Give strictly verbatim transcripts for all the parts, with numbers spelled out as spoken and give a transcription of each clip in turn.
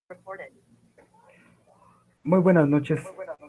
Muy buenas noches.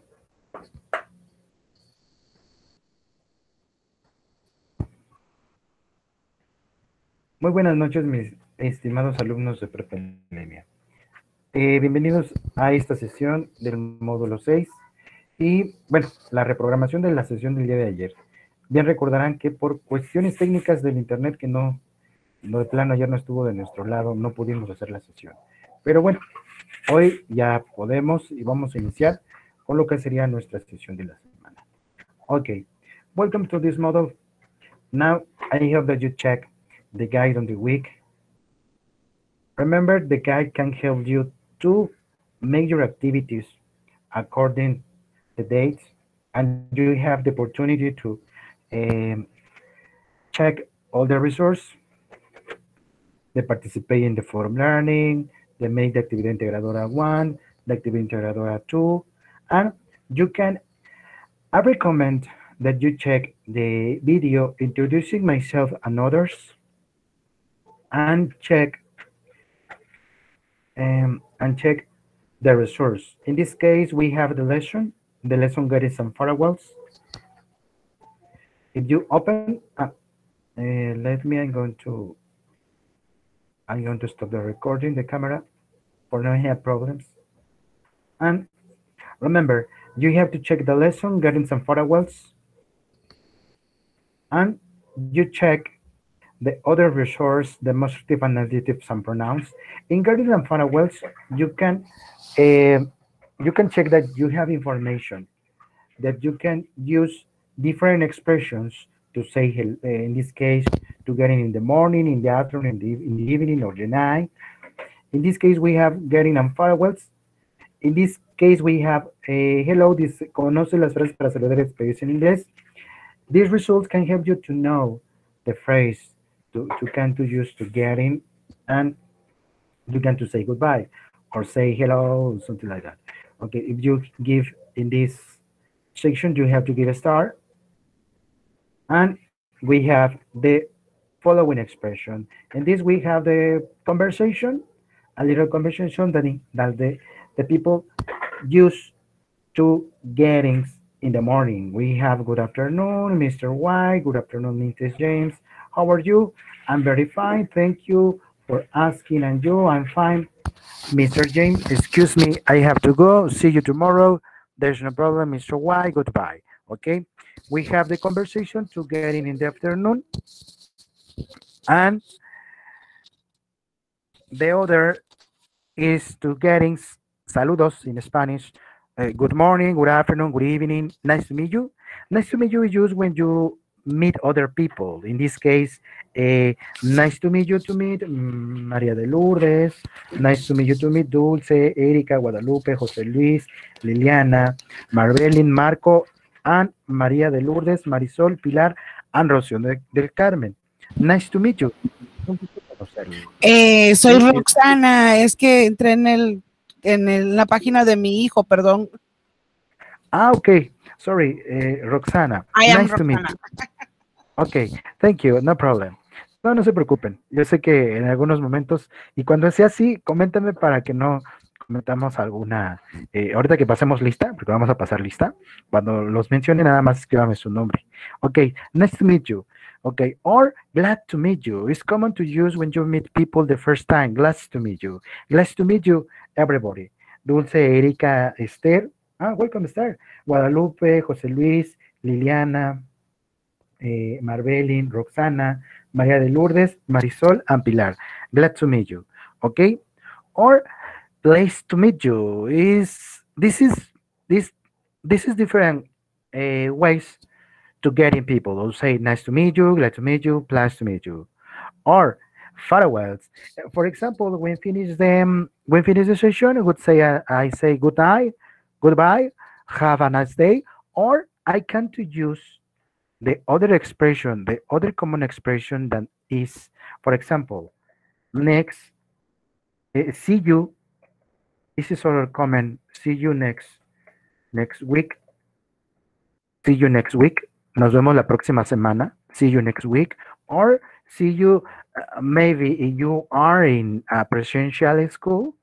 Muy buenas noches, mis estimados alumnos de Prepandemia. Eh, bienvenidos a esta sesión del módulo seis y, bueno, la reprogramación de la sesión del día de ayer. Bien recordarán que por cuestiones técnicas del internet que no, no de plano ayer no estuvo de nuestro lado, no pudimos hacer la sesión. Pero bueno, hoy ya podemos y vamos a iniciar con lo que sería nuestra sesión de la semana. Okay, welcome to this model. Now, I hope that you check the guide on the week. Remember, the guide can help you to make your activities according the dates, and you have the opportunity to um, check all the resources, the participate in the forum learning, the make the actividad integradora one, the actividad integradora two, and you can, I recommend that you check the video introducing myself and others, and check um, and check the resource. In this case, we have the lesson, the lesson guide some firewalls. If you open, uh, uh, let me, I'm going to, I'm going to stop the recording, the camera, for not have problems. And remember, you have to check the lesson, getting some firewalls, and you check the other resource, the demonstrative analytics and pronouns. In Guardian and firewalls, you can uh, you can check that you have information that you can use different expressions to say, uh, in this case, to getting in the morning, in the afternoon, in the, in the evening, or the night. In this case, we have getting and firewalls. In this case, we have a hello, this conoce las frases para saludar experiencia en inglés. These results can help you to know the phrase to, to can to use to get in, and you can to say goodbye or say hello, something like that. Okay, if you give in this section, you have to give a star, and we have the following expression. In this, we have the conversation, a little conversation that, that the, the people use to getting in the morning. We have good afternoon, Mister White, good afternoon, Missus James. How are you? I'm very fine, thank you for asking, and you? I'm fine. Mister James, excuse me, I have to go. See you tomorrow. There's no problem, Mister White. Goodbye. Okay. We have the conversation to get in in the afternoon. And the other is to getting saludos in Spanish. Uh, good morning, good afternoon, good evening. Nice to meet you. Nice to meet you is used when you meet other people. In this case, uh, nice to meet you to meet mm, María de Lourdes. Nice to meet you to meet Dulce, Erika, Guadalupe, José Luis, Liliana, Marbelin, Marco, and María de Lourdes, Marisol, Pilar, and Rocío de, del Carmen. Nice to meet you. Eh, soy Roxana, es que entré en el en el, la página de mi hijo, perdón. Ah, okay. Sorry, uh, Roxana. I am nice to meet Roxana. you. Okay, thank you, no problem. No, no se preocupen. Yo sé que en algunos momentos, y cuando sea así, coméntame para que no cometamos alguna, eh, ahorita que pasemos lista, porque vamos a pasar lista, cuando los mencione nada más escríbame su nombre. Okay, nice to meet you. Okay, or glad to meet you. It's common to use when you meet people the first time. Glad to meet you. Glad to meet you, everybody. Dulce, Erika, Esther. Ah, welcome, Esther. Guadalupe, José Luis, Liliana, eh, Marbelin, Roxana, María de Lourdes, Marisol, and Pilar. Glad to meet you. Okay? Or place to meet you is this is this this is different uh, ways to get in people. I'll say nice to meet you, glad to meet you, pleased to meet you. Or farewells. For example, when finish them, when finish the session, I would say uh, I say good night, goodbye, have a nice day, or I can to use the other expression, the other common expression that is, for example, next, uh, see you. This is other common. See you next next week. See you next week. Nos vemos la próxima semana. See you next week. Or see you, uh, maybe you are in a presential school.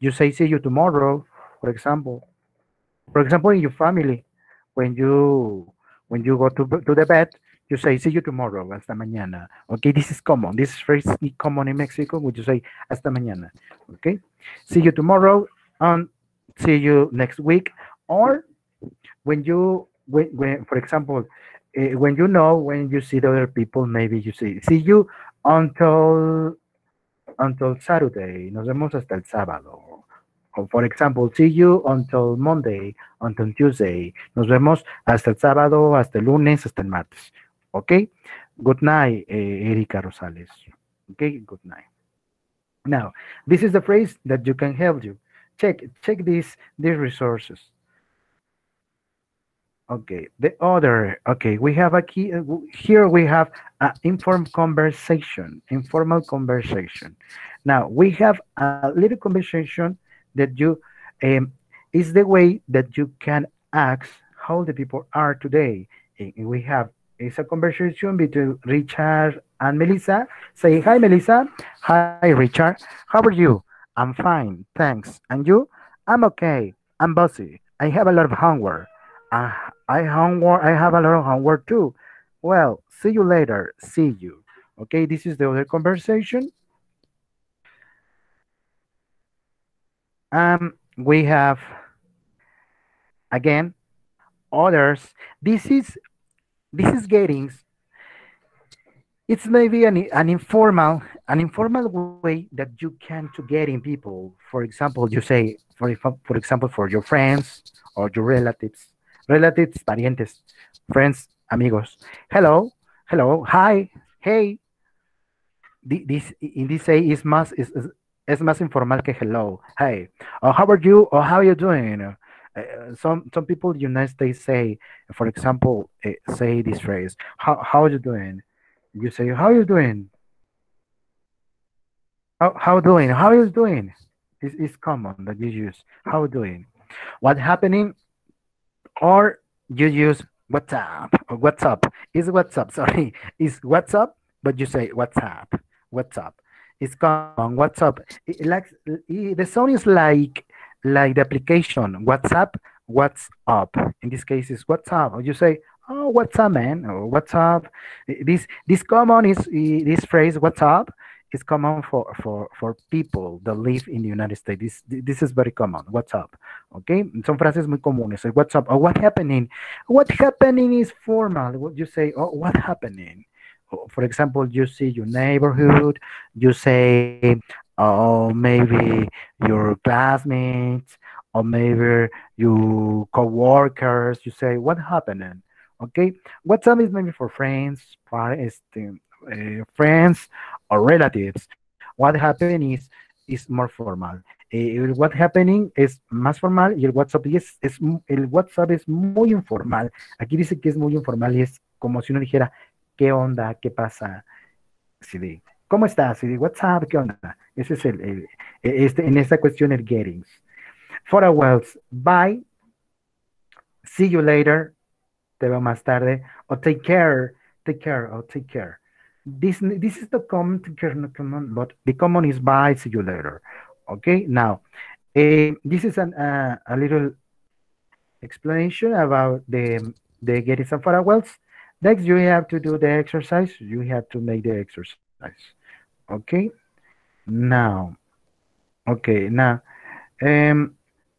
You say see you tomorrow, for example. For example, in your family, when you when you go to to the bed, you say see you tomorrow, hasta mañana. Okay, this is common. This is very common in Mexico. Would you say hasta mañana? Okay, see you tomorrow, and see you next week. Or when you when, when for example, uh, when you know when you see the other people, maybe you say see you until until Saturday. Nos vemos hasta el sábado. Or for example, see you until Monday, until Tuesday. Nos vemos hasta el sábado, hasta el lunes, hasta el martes. Okay? Good night, eh, Erika Rosales. Okay, good night. Now, this is the phrase that you can help you. Check check these these resources. Okay, the other, okay, we have a key, uh, w- here we have an informed conversation, informal conversation. Now, we have a little conversation that you, um, is the way that you can ask how the people are today. Eh, eh, We have, it's a conversation between Richard and Melissa. Say, hi, Melissa. Hi, Richard. How are you? I'm fine, thanks. And you? I'm okay. I'm busy. I have a lot of homework. Uh, I homework. I have a lot of homework too. Well, see you later. See you. Okay, this is the other conversation. Um, we have again others. This is this is getting. It's maybe an, an informal an informal way that you can to get in people. For example, you say for exam- for example for your friends or your relatives, relatives, parientes, friends, amigos. Hello, hello, hi, hey. Thi- This in this say is más is, is, es más informal que hello. Hey, uh, how are you? Or how are you doing? Uh, uh, some some people in the United States say, for example, uh, say this phrase. How how are you doing? You say how are you doing? How how doing? How are you doing? Is is common that you use. How doing? What happening? Or you use what's up or what's up is what's up. Sorry, is what's up, but you say what's up. What's up? It's common. What's up? It, like it, the sound is like like the application WhatsApp. What's up? In this case, is what's up. Or you say, oh, what's up, man? Or what's up? This this common is eh, this phrase what's up is common for for for people that live in the United States. This this is very common. What's up? Okay, son frases muy comunes. Like, what's up? Or what happening? What happening is formal. What you say? Oh, what happening? Oh, for example, you see your neighborhood. You say, oh, maybe your classmates, or maybe your coworkers. You say, what happening? Okay, what's up is maybe for friends, par- este, uh, friends or relatives. What happening is is more formal. Eh, el what happening es más formal y el WhatsApp es, es mu- el WhatsApp es muy informal. Aquí dice que es muy informal y es como si uno dijera, ¿qué onda? ¿Qué pasa? Así de, ¿cómo estás? Y de, WhatsApp, ¿qué onda? Ese es el, el- e- este, en esta cuestión el gettings. For a while, bye, see you later, te veo más tarde, o take care, take care, or take care. This this is the common, take care, not common, but the common is bye, see you later. Okay, now eh, this is an, uh, a little explanation about the the getting some farewells. Next, you have to do the exercise. You have to make the exercise. Okay, now, okay, now, um,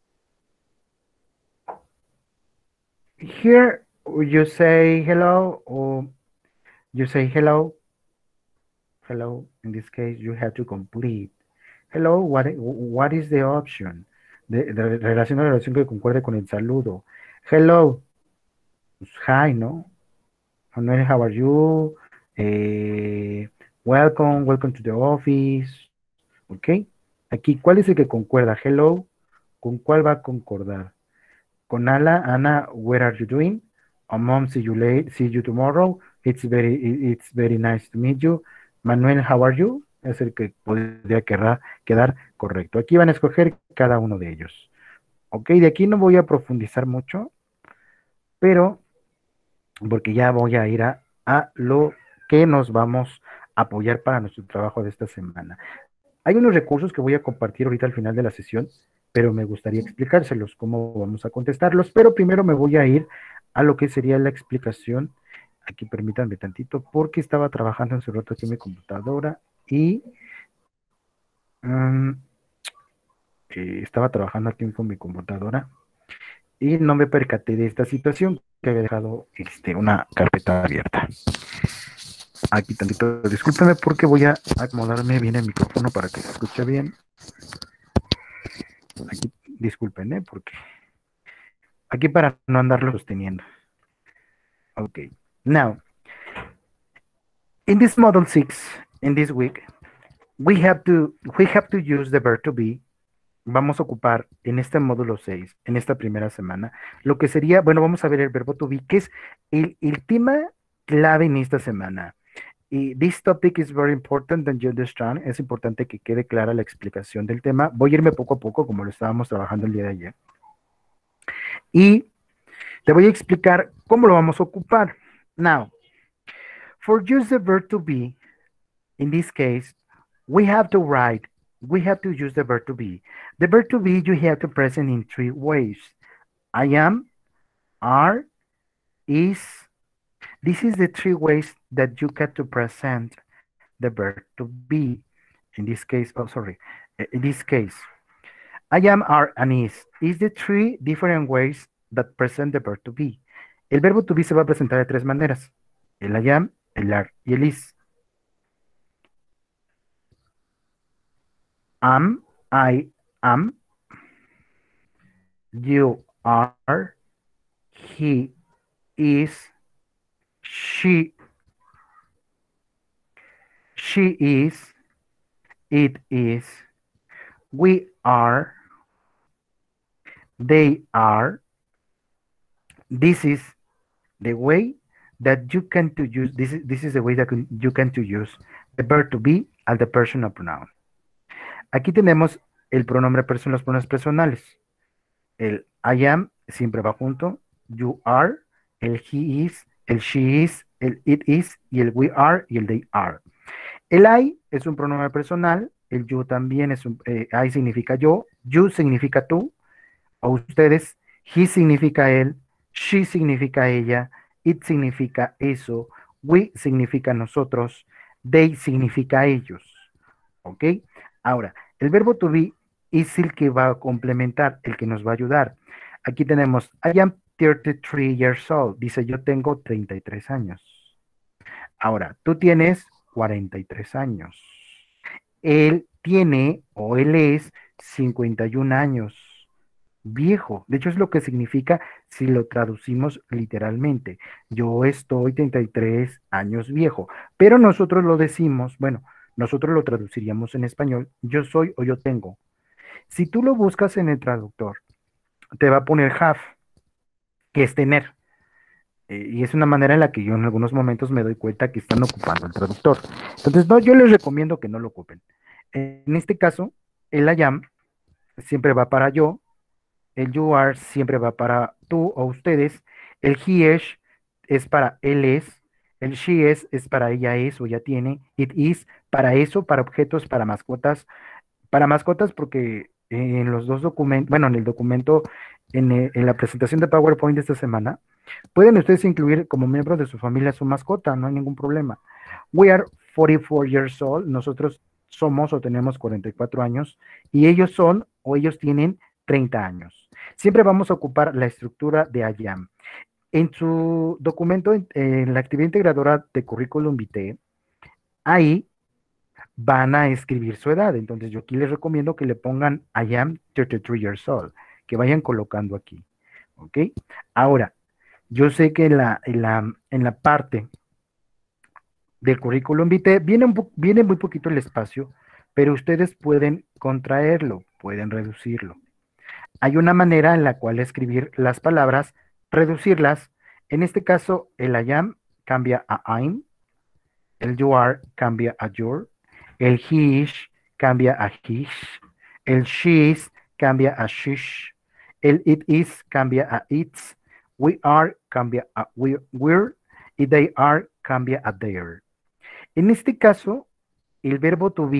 here you say hello, or you say hello, hello. In this case, you have to complete. Hello, what what is the option? De, de relación a relación que concuerde con el saludo. Hello, pues, hi, ¿no? Manuel, how are you? Eh, welcome, welcome to the office. ¿Ok? Aquí, ¿cuál es el que concuerda? Hello, ¿con cuál va a concordar? Con Ala, Ana, what are you doing? Oh, mom, see you late, see you tomorrow. It's very, it's very nice to meet you. Manuel, how are you? Es el que podría quedar, quedar correcto. Aquí van a escoger cada uno de ellos. Ok, de aquí no voy a profundizar mucho, pero porque ya voy a ir a, a lo que nos vamos a apoyar para nuestro trabajo de esta semana. Hay unos recursos que voy a compartir ahorita al final de la sesión, pero me gustaría explicárselos, cómo vamos a contestarlos, pero primero me voy a ir a lo que sería la explicación. Aquí permítanme tantito, porque estaba trabajando hace rato aquí en mi computadora y um, eh, estaba trabajando aquí con mi computadora y no me percaté de esta situación, que había dejado este, una carpeta abierta. Aquí tantito, discúlpeme porque voy a acomodarme bien el micrófono para que se escuche bien. Aquí, disculpen, ¿eh? Porque aquí para no andarlo sosteniendo. Okay. Now, in this model six, in this week, we have to we have to use the verb to be. Vamos a ocupar en este módulo seis, en esta primera semana, lo que sería, bueno, vamos a ver el verbo to be, que es el, el tema clave en esta semana. Y this topic is very important that you understand. Es importante que quede clara la explicación del tema. Voy a irme poco a poco, como lo estábamos trabajando el día de ayer. Y te voy a explicar cómo lo vamos a ocupar. Now, for use the verb to be, in this case, we have to write, we have to use the verb to be. The verb to be, you have to present in three ways. I am, are, is. This is the three ways that you get to present the verb to be. In this case, oh, sorry. In this case, I am, are, and is. Is the three different ways that present the verb to be. El verbo to be se va a presentar de tres maneras. El I am, el are y el is. Am, I am. You are. He is. She. She is. It is. We are. They are. This is the way that you can to use, this is, this is the way that you can to use the verb to be as the personal pronoun. Aquí tenemos el pronombre personal, los pronombres personales. El I am siempre va junto, you are, el he is, el she is, el it is, y el we are y el they are. El I es un pronombre personal, el you también es un, eh, I significa yo, you significa tú, o ustedes, he significa él, she significa ella, it significa eso, we significa nosotros, they significa ellos. ¿Ok? Ahora, el verbo to be es el que va a complementar, el que nos va a ayudar. Aquí tenemos, I am thirty-three years old. Dice, yo tengo treinta y tres años. Ahora, tú tienes cuarenta y tres años. Él tiene, o él es, cincuenta y un años. Viejo. De hecho, es lo que significa si lo traducimos literalmente. Yo estoy treinta y tres años viejo. Pero nosotros lo decimos, bueno, nosotros lo traduciríamos en español, yo soy o yo tengo. Si tú lo buscas en el traductor, te va a poner have, que es tener. Eh, y es una manera en la que yo en algunos momentos me doy cuenta que están ocupando el traductor. Entonces, no, yo les recomiendo que no lo ocupen. En este caso, el I am siempre va para yo, el you are siempre va para tú o ustedes, el he is es para él es, el she is es para ella es o ya tiene, it is para eso, para objetos, para mascotas, para mascotas porque en los dos documentos, bueno, en el documento, en, el, en la presentación de PowerPoint de esta semana, pueden ustedes incluir como miembro de su familia su mascota, no hay ningún problema. We are forty-four years old, nosotros somos o tenemos cuarenta y cuatro años y ellos son o ellos tienen treinta años. Siempre vamos a ocupar la estructura de I am. En su documento, en, en la actividad integradora de Curriculum Vitae, ahí van a escribir su edad. Entonces yo aquí les recomiendo que le pongan I am thirty-three years old, que vayan colocando aquí. ¿Ok? Ahora, yo sé que en la, en la, en la parte del Curriculum Vitae viene, un viene muy poquito el espacio, pero ustedes pueden contraerlo, pueden reducirlo. Hay una manera en la cual escribir las palabras, reducirlas. En este caso, el I am cambia a I'm, el you are cambia a your, el he is cambia a his, el she is cambia a shish, el it is cambia a its, we are cambia a we, we're, y they are cambia a their. En este caso, el verbo to be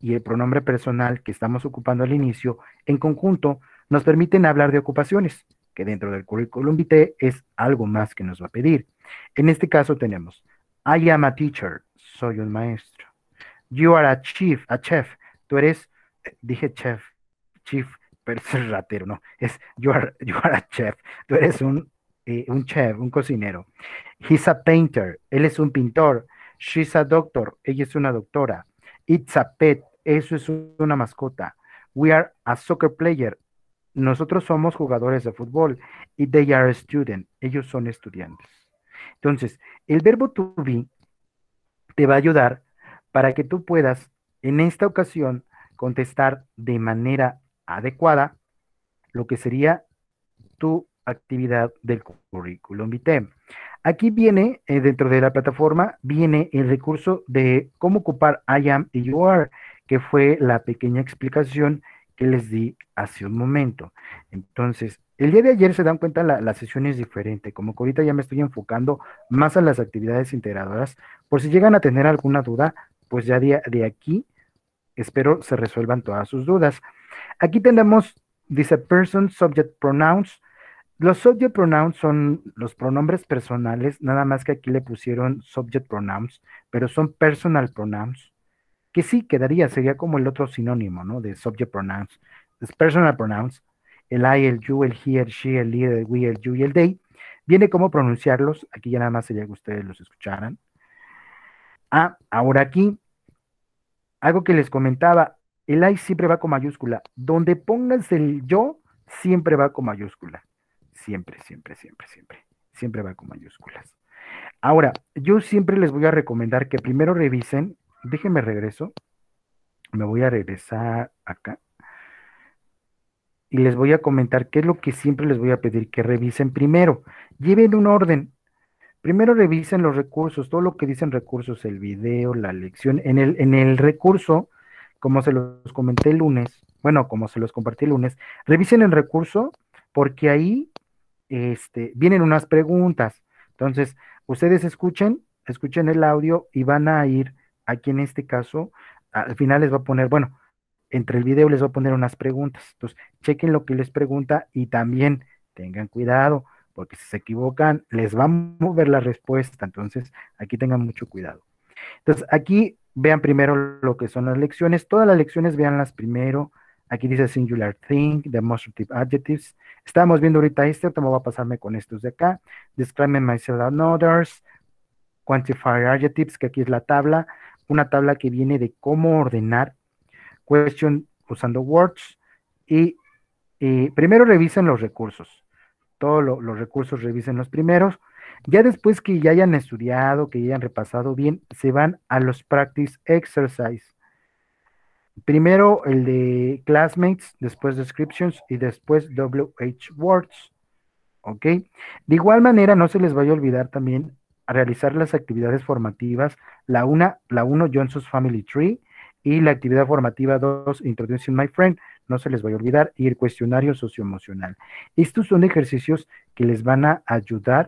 y el pronombre personal que estamos ocupando al inicio, en conjunto, nos permiten hablar de ocupaciones, que dentro del currículum vitae es algo más que nos va a pedir. En este caso tenemos, I am a teacher, soy un maestro. You are a chief, a chef, tú eres, eh, dije chef, chief, pero es ratero, no, es you are, you are a chef, tú eres un, eh, un chef, un cocinero. He's a painter, él es un pintor. She's a doctor, ella es una doctora. It's a pet, eso es una mascota. We are a soccer player, nosotros somos jugadores de fútbol. Y they are a student, ellos son estudiantes. Entonces, el verbo to be te va a ayudar para que tú puedas, en esta ocasión, contestar de manera adecuada lo que sería tu actividad del currículum vitae. Aquí viene, eh, dentro de la plataforma, viene el recurso de cómo ocupar I am y you are, que fue la pequeña explicación que les di hace un momento. Entonces, el día de ayer se dan cuenta, la, la sesión es diferente, como que ahorita ya me estoy enfocando más a las actividades integradoras. Por si llegan a tener alguna duda, pues ya de, de aquí espero se resuelvan todas sus dudas. Aquí tenemos, dice person, subject, pronouns. Los subject pronouns son los pronombres personales, nada más que aquí le pusieron subject pronouns, pero son personal pronouns, que sí quedaría, sería como el otro sinónimo, ¿no? De subject pronouns. Es personal pronouns, el I, el you, el he, el she, el he, el we, el you y el they. Viene cómo pronunciarlos, aquí ya nada más sería que ustedes los escucharan. Ah, ahora aquí, algo que les comentaba, el I siempre va con mayúscula. Donde pongas el yo, siempre va con mayúscula. Siempre, siempre, siempre, siempre. Siempre va con mayúsculas. Ahora, yo siempre les voy a recomendar que primero revisen, déjenme regreso, me voy a regresar acá y les voy a comentar qué es lo que siempre les voy a pedir que revisen primero. Lleven un orden. Primero revisen los recursos, todo lo que dicen recursos, el video, la lección. En el, en el recurso, como se los comenté el lunes, bueno, como se los compartí el lunes, revisen el recurso porque ahí este, vienen unas preguntas. Entonces, ustedes escuchen, escuchen el audio y van a ir, aquí en este caso, al final les va a poner, bueno, entre el video les va a poner unas preguntas. Entonces, chequen lo que les pregunta y también tengan cuidado, porque si se equivocan, les va a mover la respuesta. Entonces, aquí tengan mucho cuidado. Entonces, aquí vean primero lo que son las lecciones. Todas las lecciones, veanlas primero. Aquí dice singular thing, demonstrative adjectives. Estamos viendo ahorita este, ahorita me voy a pasarme con estos de acá. Describe myself and others. Quantifier adjectives, que aquí es la tabla. Una tabla que viene de cómo ordenar. Question usando words. Y, y primero revisen los recursos. Todos lo, los recursos revisen los primeros. Ya después que ya hayan estudiado, que ya hayan repasado bien, se van a los practice exercise. Primero el de classmates, después descriptions y después W H words. ¿Ok? De igual manera, no se les vaya a olvidar también a realizar las actividades formativas. La una, la uno, Johnson's Family Tree, y la actividad formativa dos, Introducing My Friend. No se les vaya a olvidar, y el cuestionario socioemocional. Estos son ejercicios que les van a ayudar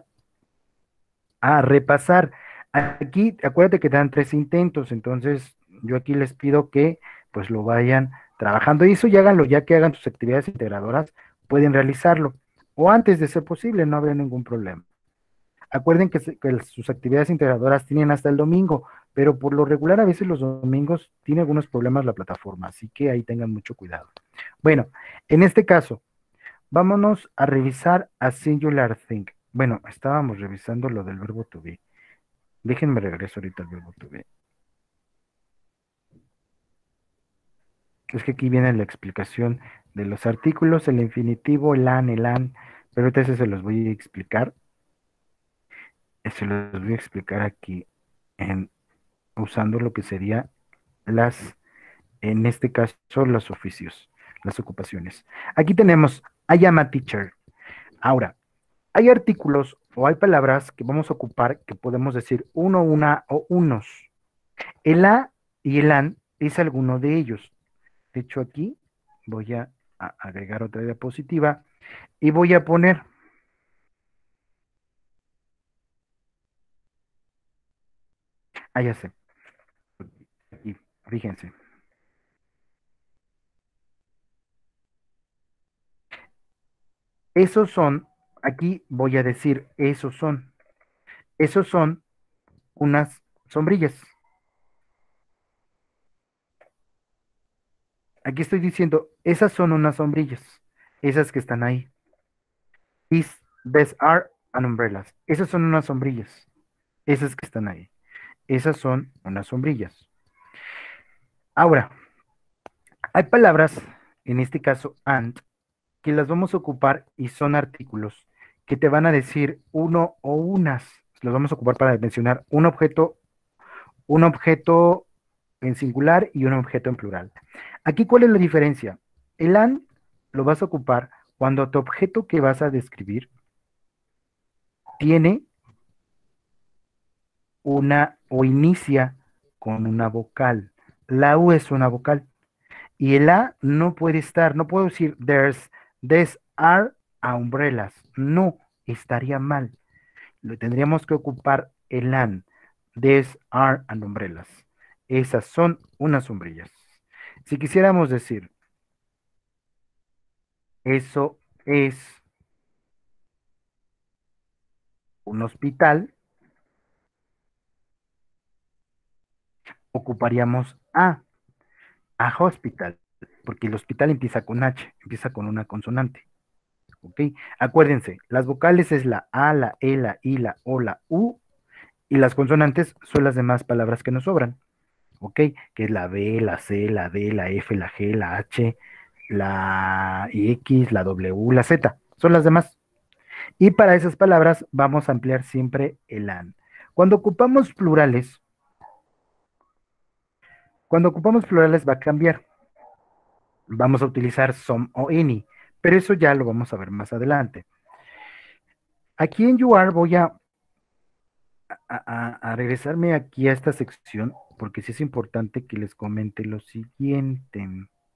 a repasar. Aquí, acuérdate que te dan tres intentos, entonces yo aquí les pido que pues lo vayan trabajando y eso ya háganlo, ya que hagan sus actividades integradoras, pueden realizarlo. O antes de ser posible, no habrá ningún problema. Acuerden que, se- que sus actividades integradoras tienen hasta el domingo, pero por lo regular a veces los domingos tiene algunos problemas la plataforma, así que ahí tengan mucho cuidado. Bueno, en este caso, vámonos a revisar a Singular Think. Bueno, estábamos revisando lo del verbo to be. Déjenme regreso ahorita al verbo to be. Es que aquí viene la explicación de los artículos, el infinitivo, el an, el an, pero ahorita ese se los voy a explicar. Se los voy a explicar aquí en, usando lo que sería las, en este caso, los oficios, las ocupaciones. Aquí tenemos I am a teacher. Ahora, hay artículos o hay palabras que vamos a ocupar que podemos decir uno, una o unos. El a y el an es alguno de ellos. De hecho, aquí voy a, a agregar otra diapositiva y voy a poner, ah, ya sé, aquí, fíjense. Esos son, aquí voy a decir, esos son, esos son unas sombrillas. Aquí estoy diciendo, esas son unas sombrillas, esas que están ahí. These, these are an umbrellas. Esas son unas sombrillas, esas que están ahí. Esas son unas sombrillas. Ahora, hay palabras, en este caso and, que las vamos a ocupar y son artículos que te van a decir uno o unas. Los vamos a ocupar para mencionar un objeto, un objeto en singular y un objeto en plural. Aquí, ¿cuál es la diferencia? El an lo vas a ocupar cuando tu objeto que vas a describir tiene una o inicia con una vocal. La U es una vocal. Y el A no puede estar, no puedo decir there's, these are umbrellas. No, estaría mal. Lo tendríamos que ocupar el an. These are an umbrellas. Esas son unas sombrillas. Si quisiéramos decir, eso es un hospital, ocuparíamos a, a hospital, porque el hospital empieza con H, empieza con una consonante. ¿Ok? Acuérdense, las vocales es la A, la E, la I, la O, la U, y las consonantes son las demás palabras que nos sobran. ¿Ok? Que es la B, la C, la D, la F, la G, la H, la X, la W, la Z. Son las demás. Y para esas palabras vamos a emplear siempre el an. Cuando ocupamos plurales, cuando ocupamos plurales va a cambiar. Vamos a utilizar some o any, pero eso ya lo vamos a ver más adelante. Aquí en you are voy a, a, a regresarme aquí a esta sección, porque sí es importante que les comente lo siguiente.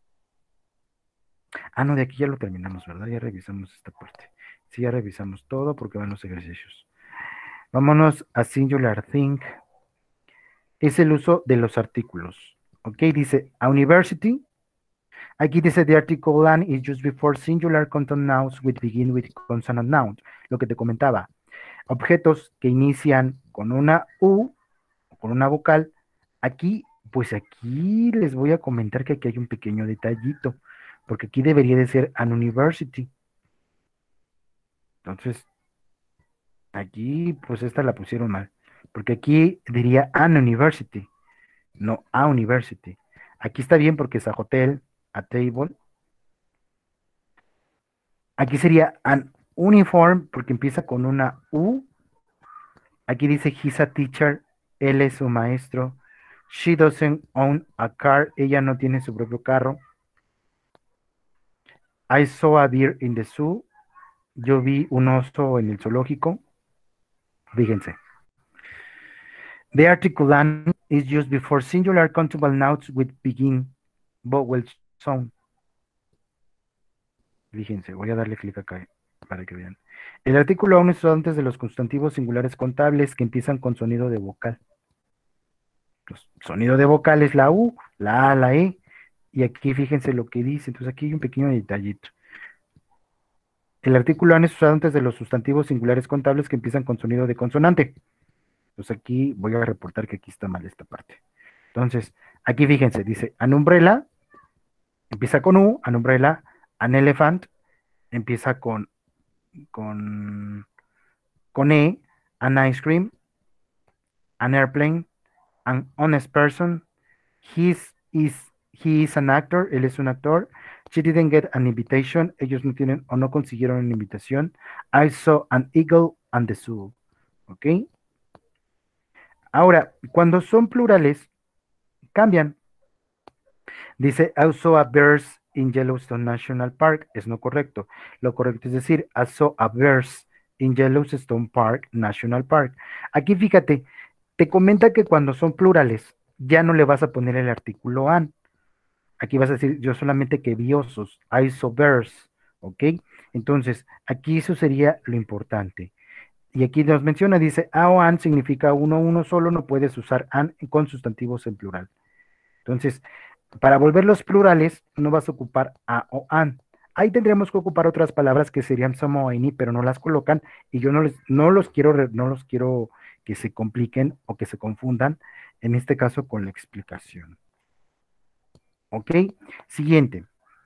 Ah, no, de aquí ya lo terminamos, ¿verdad? Ya revisamos esta parte. Sí, ya revisamos todo porque van los ejercicios. Vámonos a singular thing. Es el uso de los artículos. Ok, dice a university. Aquí dice the article an is used before singular content nouns which begin with consonant noun. Lo que te comentaba. Objetos que inician con una U, con una vocal. Aquí, pues aquí les voy a comentar que aquí hay un pequeño detallito, porque aquí debería de ser an university. Entonces, aquí, pues esta la pusieron mal, porque aquí diría an university, no a university. Aquí está bien porque es a hotel, a table. Aquí sería an uniform porque empieza con una U. Aquí dice he's a teacher, él es un maestro. She doesn't own a car, ella no tiene su propio carro. I saw a deer in the zoo, yo vi un oso en el zoológico. Fíjense. The article an is used before singular countable nouns with begin vowel sound. Fíjense, voy a darle clic acá para que vean. El artículo aún es usado antes de los sustantivos singulares contables que empiezan con sonido de vocal. Los sonido de vocal es la U, la A, la E, y aquí fíjense lo que dice. Entonces aquí hay un pequeño detallito. El artículo an es usado antes de los sustantivos singulares contables que empiezan con sonido de consonante. Entonces aquí voy a reportar que aquí está mal esta parte. Entonces, aquí fíjense, dice an umbrella, empieza con U, an umbrella, an elephant, empieza con, con, con E, an ice cream, an airplane, an honest person, he's, is, he is an actor, él es un actor, she didn't get an invitation, ellos no tienen o no consiguieron una invitación, I saw an eagle and the zoo, ¿ok? Ahora, cuando son plurales, cambian. Dice, I saw a bears in Yellowstone National Park. Es no correcto. Lo correcto es decir, I saw a bears in Yellowstone Park, National Park. Aquí fíjate, te comenta que cuando son plurales, ya no le vas a poner el artículo an. Aquí vas a decir, yo solamente que vi osos. I saw bears. ¿Ok? Entonces, aquí eso sería lo importante. Y aquí nos menciona, dice, a o an significa uno, uno solo, no puedes usar an con sustantivos en plural. Entonces, para volverlos plurales, no vas a ocupar a o an. ahí tendríamos que ocupar otras palabras que serían some o any, pero no las colocan y yo no, les, no, los quiero, re- no los quiero que se compliquen o que se confundan, en este caso con la explicación. ¿Ok? Siguiente.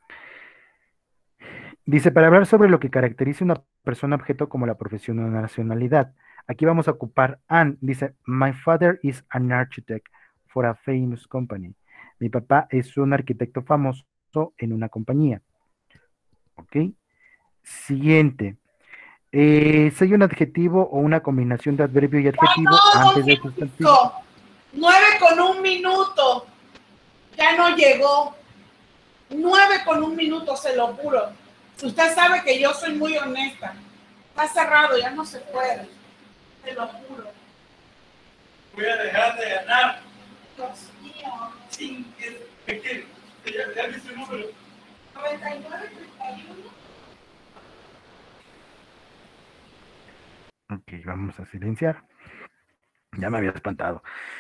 Dice, para hablar sobre lo que caracteriza una persona objeto como la profesión o nacionalidad. Aquí vamos a ocupar an. Dice, my father is an architect for a famous company. Mi papá es un arquitecto famoso en una compañía. ¿Ok? Siguiente. Eh, si hay un adjetivo o una combinación de adverbio y adjetivo No, don antes del sustantivo. Francisco, nueve con un minuto. Ya no llegó. Nueve con un minuto, se lo juro. Usted sabe que yo soy muy honesta. Está cerrado, ya no se puede. Se lo juro. Voy a dejar de ganar Dios mío. sin que me quede. Ya, ya vi su número. noventa y nueve, treinta y uno. Ok, vamos a silenciar. Ya me había espantado.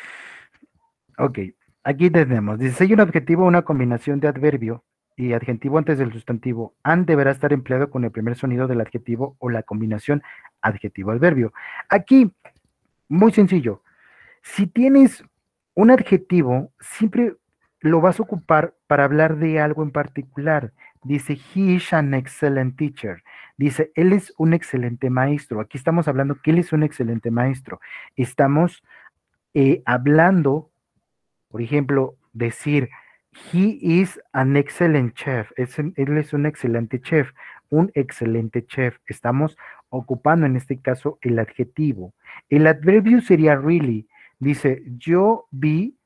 Ok, aquí tenemos. Dice, si hay un adjetivo o una combinación de adverbio y adjetivo antes del sustantivo, an deberá estar empleado con el primer sonido del adjetivo o la combinación adjetivo-adverbio. Aquí, muy sencillo. Si tienes un adjetivo, siempre lo vas a ocupar para hablar de algo en particular. Dice, he is an excellent teacher. Dice, él es un excelente maestro. Aquí estamos hablando que él es un excelente maestro. Estamos eh, hablando, por ejemplo, decir, he is an excellent chef. Es un- él es un excelente chef, un excelente chef. Estamos ocupando en este caso el adjetivo. El adverbio sería really. Dice, yo vi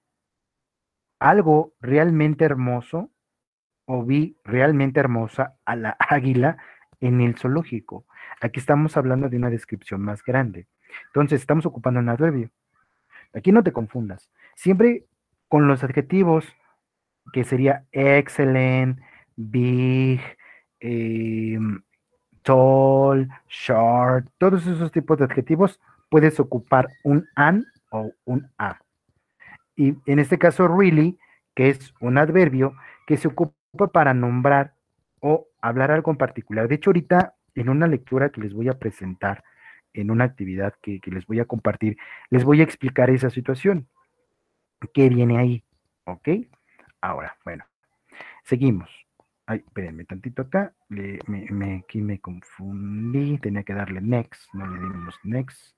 algo realmente hermoso o vi realmente hermosa a la águila en el zoológico. Aquí estamos hablando de una descripción más grande. Entonces, estamos ocupando un adverbio. Aquí no te confundas. Siempre con los adjetivos que sería excellent, big, eh, tall, short, todos esos tipos de adjetivos, puedes ocupar un an o un a. Y en este caso, really, que es un adverbio que se ocupa para nombrar o hablar algo en particular. De hecho, ahorita en una lectura que les voy a presentar, en una actividad que, que les voy a compartir, les voy a explicar esa situación. ¿Qué viene ahí? ¿Ok? Ahora, bueno, seguimos. Ay, espérenme tantito acá. Le, me, me, aquí me confundí. Tenía que darle next. No le dimos next.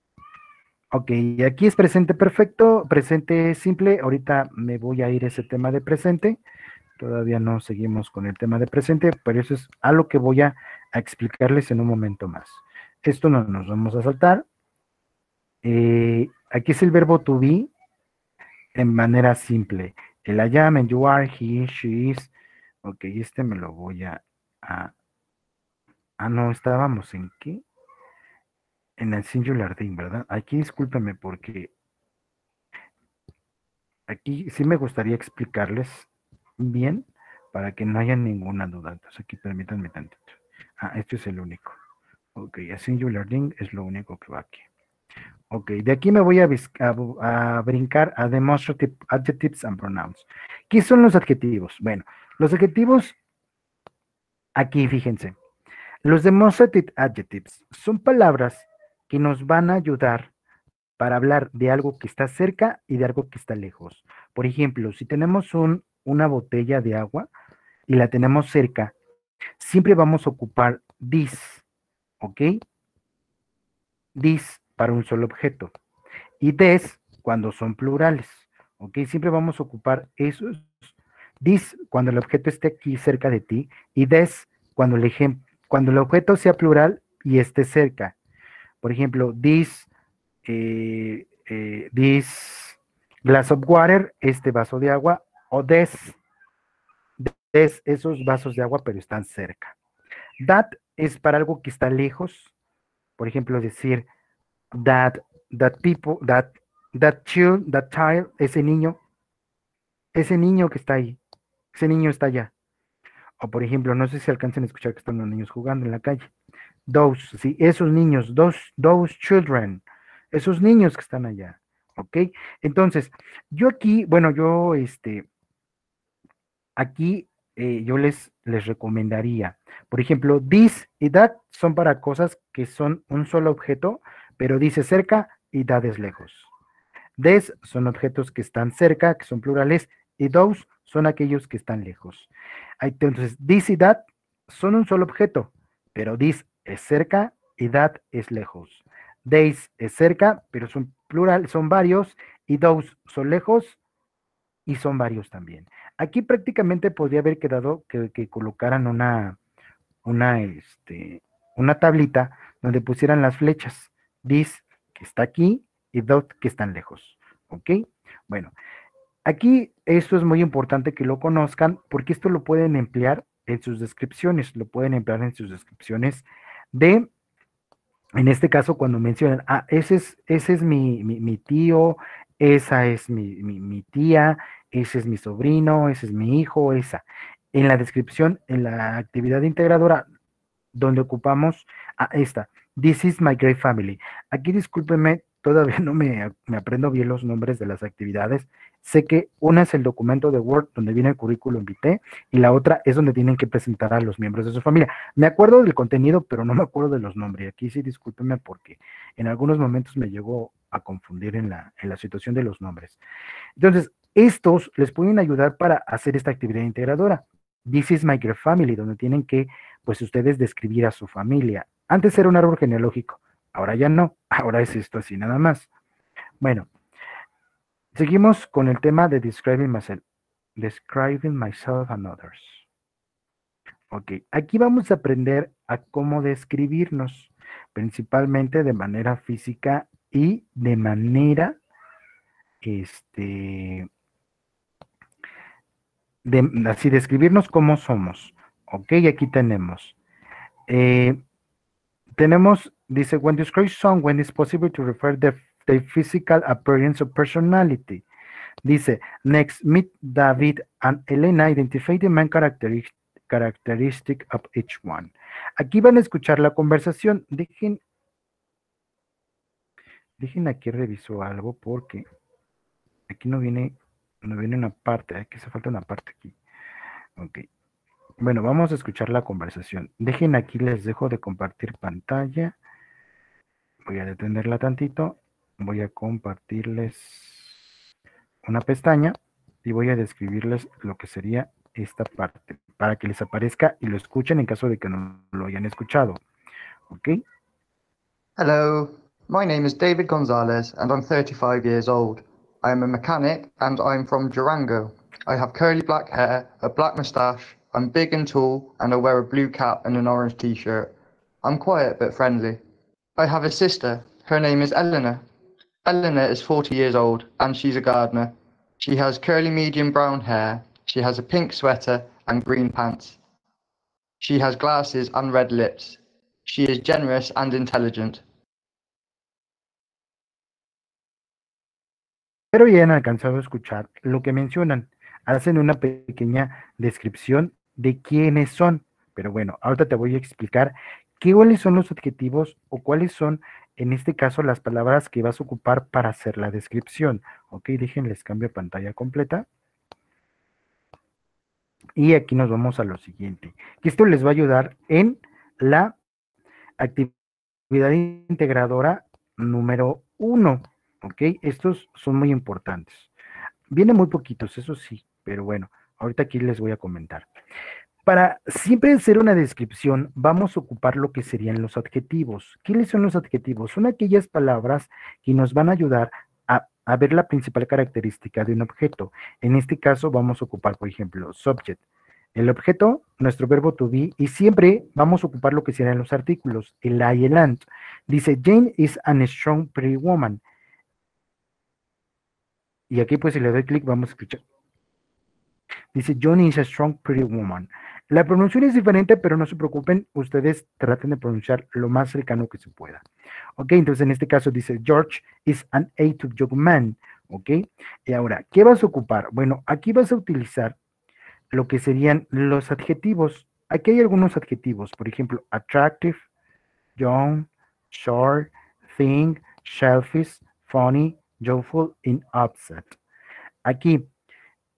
Ok, aquí es presente perfecto, presente simple. Ahorita me voy a ir a ese tema de presente. Todavía no seguimos con el tema de presente, pero eso es algo que voy a, a explicarles en un momento más. Esto no nos vamos a saltar. Eh, aquí es el verbo to be en manera simple. El I am, and you are, he, she is. Ok, este me lo voy a, a... Ah, no, estábamos en qué? En el singular thing, ¿verdad? Aquí discúlpeme porque aquí sí me gustaría explicarles bien para que no haya ninguna duda. Entonces aquí permítanme tantito. Ah, este es el único. Ok, a singular thing es lo único que va aquí. Ok, de aquí me voy a, a, a brincar a demonstrative adjectives and pronouns. ¿Qué son los adjetivos? Bueno, los adjetivos, aquí fíjense, los demonstrative adjectives son palabras que nos van a ayudar para hablar de algo que está cerca y de algo que está lejos. Por ejemplo, si tenemos un, una botella de agua y la tenemos cerca, siempre vamos a ocupar this, ¿ok? This para un solo objeto. Y des cuando son plurales, ¿ok? Siempre vamos a ocupar esos. This cuando el objeto esté aquí cerca de ti y des cuando el, ejem- cuando el objeto sea plural y esté cerca. Por ejemplo, this, eh, eh, this glass of water, este vaso de agua, o des, des esos vasos de agua pero están cerca. That es para algo que está lejos. Por ejemplo, decir that, that people, that, that child, that child, ese niño, ese niño que está ahí, ese niño está allá. O por ejemplo, no sé si alcancen a escuchar que están los niños jugando en la calle. Those, sí, esos niños, those, those children, esos niños que están allá. ¿Ok? Entonces, yo aquí, bueno, yo, este, aquí eh, yo les, les recomendaría. Por ejemplo, this y that son para cosas que son un solo objeto, pero dice cerca y that es lejos. Des son objetos que están cerca, que son plurales, y those son aquellos que están lejos. Entonces, this y that son un solo objeto, pero this es cerca y that es lejos. Days es cerca, pero son plural, son varios, y those son lejos y son varios también. Aquí prácticamente podría haber quedado que, que colocaran una, una, este, una tablita donde pusieran las flechas. This, que está aquí, y dot, que están lejos. ¿Ok? Bueno, aquí esto es muy importante que lo conozcan porque esto lo pueden emplear en sus descripciones, lo pueden emplear en sus descripciones de, en este caso, cuando mencionan, ah, ese es, ese es mi, mi, mi tío, esa es mi, mi, mi tía, ese es mi sobrino, ese es mi hijo, esa. En la descripción, en la actividad integradora, donde ocupamos a esta. This is my great family. Aquí discúlpeme, todavía no me, me aprendo bien los nombres de las actividades. Sé que una es el documento de Word donde viene el currículum vitae y la otra es donde tienen que presentar a los miembros de su familia. Me acuerdo del contenido, pero no me acuerdo de los nombres. Aquí sí discúlpeme porque en algunos momentos me llegó a confundir en la, en la situación de los nombres. Entonces, estos les pueden ayudar para hacer esta actividad integradora. This is my great family, donde tienen que, pues, ustedes describir a su familia. Antes era un árbol genealógico, ahora ya no, ahora es esto así nada más. Bueno, seguimos con el tema de describing myself. Describing myself and others. Ok, aquí vamos a aprender a cómo describirnos, principalmente de manera física y de manera, este, de, así describirnos cómo somos. Ok, aquí tenemos. Eh, tenemos, dice, when describe someone it's possible to refer the, the physical appearance or personality. Dice, next, meet David and Elena, identify the main characteristic, characteristic of each one. Aquí van a escuchar la conversación. Dejen, dejen aquí reviso algo porque aquí no viene, no viene una parte, aquí hace falta una parte aquí. Ok. Bueno, vamos a escuchar la conversación. Dejen aquí, les dejo de compartir pantalla. Voy a detenerla tantito. Voy a compartirles una pestaña y voy a describirles lo que sería esta parte para que les aparezca y lo escuchen en caso de que no lo hayan escuchado. ¿Ok? Hello, my name is David Gonzalez and I'm thirty-five years old. I am a mechanic and I'm from Durango. I have curly black hair, a black moustache, I'm big and tall and I wear a blue cap and an orange t-shirt. I'm quiet but friendly. I have a sister, her name is Eleanor. Eleanor is forty years old and she's a gardener. She has curly medium brown hair, she has a pink sweater and green pants. She has glasses and red lips. She is generous and intelligent. Pero ya han alcanzado a escuchar lo que mencionan. Hacen una pequeña descripción de quiénes son. Pero bueno, ahorita te voy a explicar qué, cuáles son los adjetivos o cuáles son, en este caso, las palabras que vas a ocupar para hacer la descripción. Ok, déjenles cambio pantalla completa. Y aquí nos vamos a lo siguiente. Que esto les va a ayudar en la actividad integradora número uno. Ok, estos son muy importantes. Vienen muy poquitos, eso sí, pero bueno, ahorita aquí les voy a comentar. Para siempre hacer una descripción, vamos a ocupar lo que serían los adjetivos. ¿Qué son los adjetivos? Son aquellas palabras que nos van a ayudar a, a ver la principal característica de un objeto. En este caso vamos a ocupar, por ejemplo, subject. El objeto, nuestro verbo to be, y siempre vamos a ocupar lo que serían los artículos, el I y el and. Dice, Jane is an strong, pretty woman. Y aquí pues si le doy clic vamos a escuchar. Dice, John is a strong, pretty woman. La pronunciación es diferente, pero no se preocupen, ustedes traten de pronunciar lo más cercano que se pueda. Ok, entonces en este caso dice, George is an active young man. Ok, y ahora, ¿qué vas a ocupar? Bueno, aquí vas a utilizar lo que serían los adjetivos. Aquí hay algunos adjetivos, por ejemplo, attractive, young, short, thin, selfish, funny, joyful, and upset. Aquí,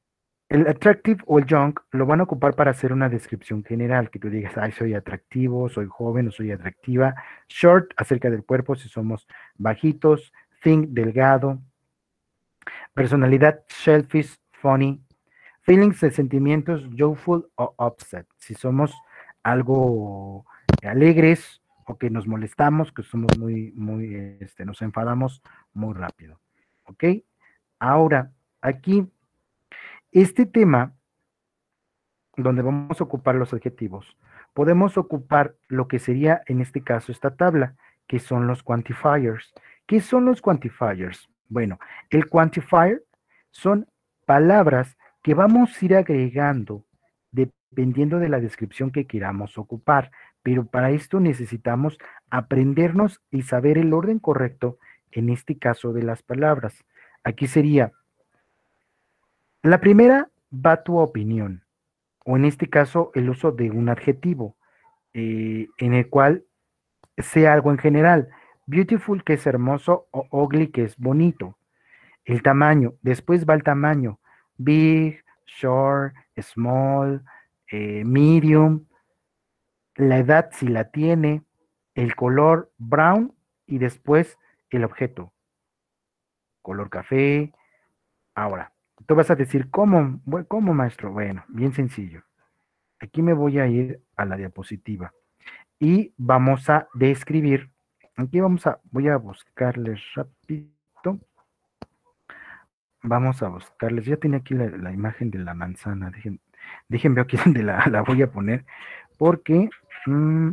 El attractive o el young lo van a ocupar para hacer una descripción general, que tú digas, ay, soy atractivo, soy joven o soy atractiva. Short, acerca del cuerpo, si somos bajitos. Thin, delgado. Personalidad, selfish, funny. Feelings de sentimientos, joyful o upset. Si somos algo alegres o que nos molestamos, que somos muy, muy, este, nos enfadamos muy rápido. ¿Ok? Ahora, aquí, este tema, donde vamos a ocupar los adjetivos, podemos ocupar lo que sería, en este caso, esta tabla, que son los quantifiers. ¿Qué son los quantifiers? Bueno, el quantifier son palabras que vamos a ir agregando dependiendo de la descripción que queramos ocupar, pero para esto necesitamos aprendernos y saber el orden correcto, en este caso de las palabras. Aquí sería, la primera va tu opinión, o en este caso el uso de un adjetivo, eh, en el cual sea algo en general. Beautiful, que es hermoso, o ugly, que es bonito. El tamaño, después va el tamaño. Big, short, small, eh, medium. La edad, si la tiene. El color, brown, y después el objeto. Color café. Ahora, tú vas a decir, ¿cómo? Bueno, ¿cómo, maestro? Bueno, bien sencillo. Aquí me voy a ir a la diapositiva y vamos a describir. Aquí vamos a, voy a buscarles rapidito. Vamos a buscarles. Ya tenía aquí la, la imagen de la manzana. Dejen, déjenme aquí donde la, la voy a poner. Porque... Mmm,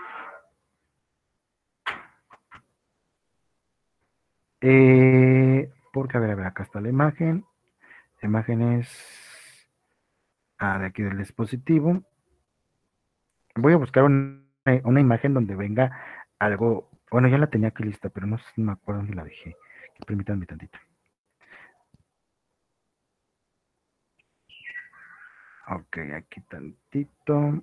eh, porque, a ver, a ver, acá está la imagen. La imagen es... Ah, de aquí del dispositivo. Voy a buscar una, una imagen donde venga algo. Bueno, ya la tenía aquí lista, pero no sé si me acuerdo dónde la dejé. Permítanme tantito. Ok, aquí tantito.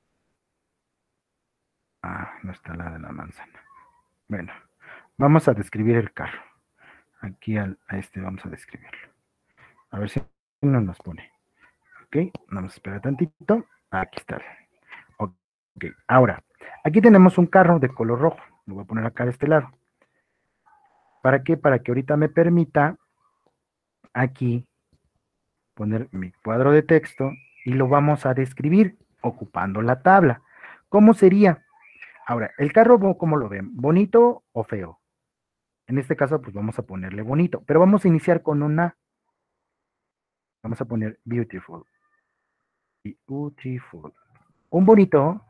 Ah, no está la de la manzana. Bueno, vamos a describir el carro. Aquí al, a este vamos a describirlo. A ver si no nos pone. Ok, vamos a esperar tantito. Aquí está. Ok, ahora, aquí tenemos un carro de color rojo. Lo voy a poner acá de este lado. ¿Para qué? Para que ahorita me permita aquí poner mi cuadro de texto y lo vamos a describir ocupando la tabla. ¿Cómo sería? Ahora, el carro, ¿cómo lo ven? ¿Bonito o feo? En este caso, pues vamos a ponerle bonito, pero vamos a iniciar con una, vamos a poner beautiful. Beautiful. Un bonito.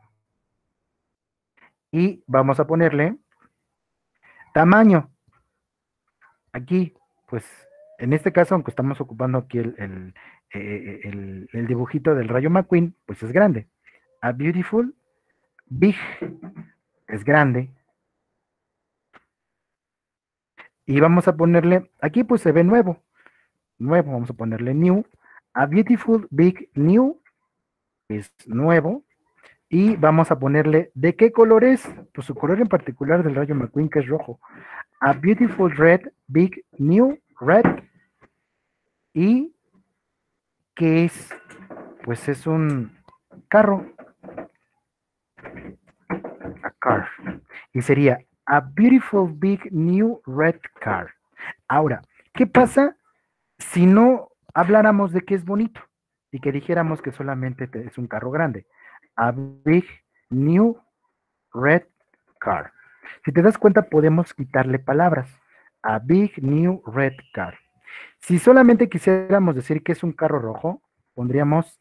Y vamos a ponerle tamaño. Aquí, pues, en este caso, aunque estamos ocupando aquí el, el, el, el dibujito del Rayo McQueen, pues es grande. A beautiful, big, es grande. Y vamos a ponerle, aquí pues se ve nuevo. Nuevo, vamos a ponerle new. A beautiful, big, new, es nuevo. Y vamos a ponerle, ¿de qué color es? Pues su color en particular del Rayo McQueen, que es rojo. A beautiful red, big, new, red. Y ¿qué es? Pues es un carro. A car. Y sería a beautiful big new red car. Ahora, ¿qué pasa si no habláramos de que es bonito y que dijéramos que solamente es un carro grande? A big new red car. Si te das cuenta, podemos quitarle palabras. A big new red car. Si solamente quisiéramos decir que es un carro rojo, pondríamos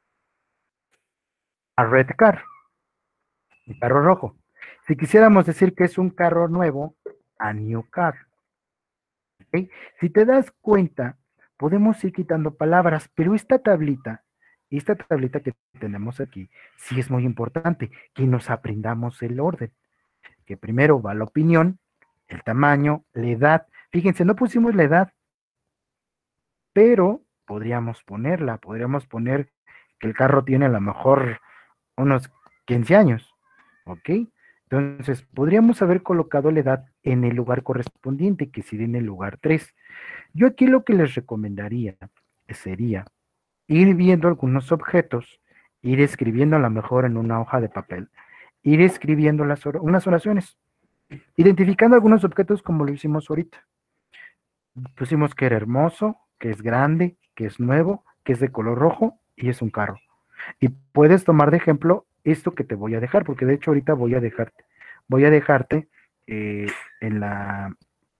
a red car, un carro rojo. Si quisiéramos decir que es un carro nuevo, a new car. ¿Okay? Si te das cuenta, podemos ir quitando palabras, pero esta tablita, esta tablita que tenemos aquí, sí es muy importante, que nos aprendamos el orden. Que primero va la opinión, el tamaño, la edad. Fíjense, no pusimos la edad, pero podríamos ponerla, podríamos poner que el carro tiene a lo mejor unos quince años, ¿ok? Entonces, podríamos haber colocado la edad en el lugar correspondiente, que sería en el lugar tres. Yo aquí lo que les recomendaría sería ir viendo algunos objetos, ir escribiendo a lo mejor en una hoja de papel, ir escribiendo las or unas oraciones, identificando algunos objetos como lo hicimos ahorita. Pusimos que era hermoso, que es grande, que es nuevo, que es de color rojo y es un carro. Y puedes tomar de ejemplo esto que te voy a dejar, porque de hecho ahorita voy a dejarte, voy a dejarte eh, en la,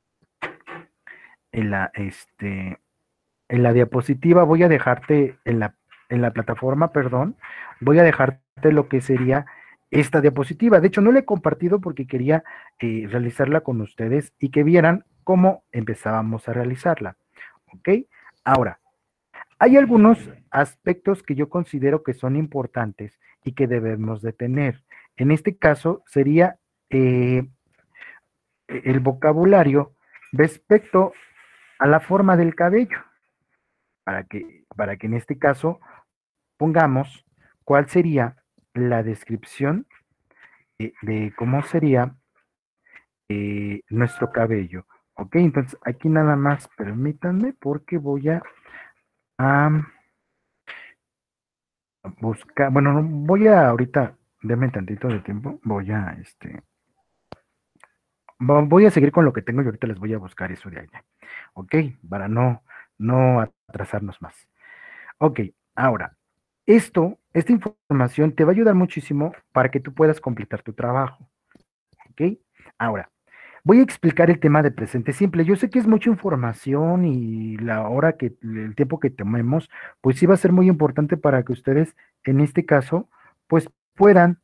en la, este, en la diapositiva, voy a dejarte en la, en la plataforma, perdón, voy a dejarte lo que sería esta diapositiva. De hecho, no la he compartido porque quería eh, realizarla con ustedes y que vieran cómo empezábamos a realizarla. ¿Ok? Ahora, hay algunos aspectos que yo considero que son importantes y que debemos de tener. En este caso sería eh, el vocabulario respecto a la forma del cabello, para que, para que en este caso pongamos cuál sería la descripción de, de cómo sería eh, nuestro cabello. Ok, entonces aquí nada más permítanme porque voy a, a buscar, bueno, no, voy a ahorita, denme tantito de tiempo, voy a, este, vo- voy a seguir con lo que tengo y ahorita les voy a buscar eso de allá. Ok, para no, no atrasarnos más. Ok, ahora, esto, esta información te va a ayudar muchísimo para que tú puedas completar tu trabajo. Ok, ahora, voy a explicar el tema de presente simple. Yo sé que es mucha información y la hora que, el tiempo que tomemos, pues sí va a ser muy importante para que ustedes, en este caso, pues puedan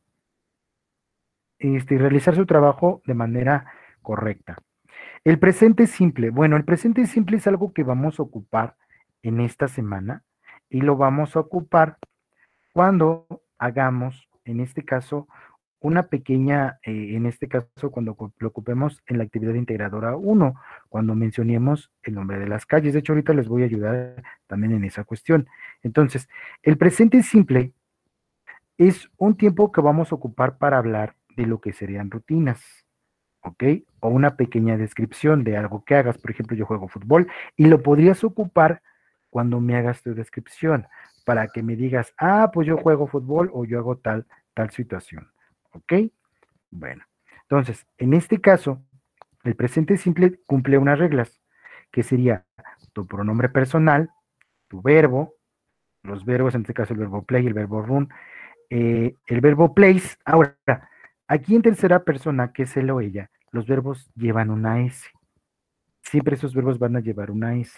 este, realizar su trabajo de manera correcta. El presente simple. Bueno, el presente simple es algo que vamos a ocupar en esta semana y lo vamos a ocupar cuando hagamos, en este caso, una pequeña, eh, en este caso, cuando lo ocupemos en la actividad integradora uno, cuando mencionemos el nombre de las calles. De hecho, ahorita les voy a ayudar también en esa cuestión. Entonces, el presente simple es un tiempo que vamos a ocupar para hablar de lo que serían rutinas, ¿ok? O una pequeña descripción de algo que hagas. Por ejemplo, yo juego fútbol y lo podrías ocupar cuando me hagas tu descripción, para que me digas, ah, pues yo juego fútbol o yo hago tal, tal situación, ¿ok? Bueno, entonces, en este caso, el presente simple cumple unas reglas, que sería tu pronombre personal, tu verbo, los verbos, en este caso el verbo play, el verbo run, eh, el verbo place. Ahora, aquí en tercera persona, que es él o ella, los verbos llevan una S. Siempre esos verbos van a llevar una S.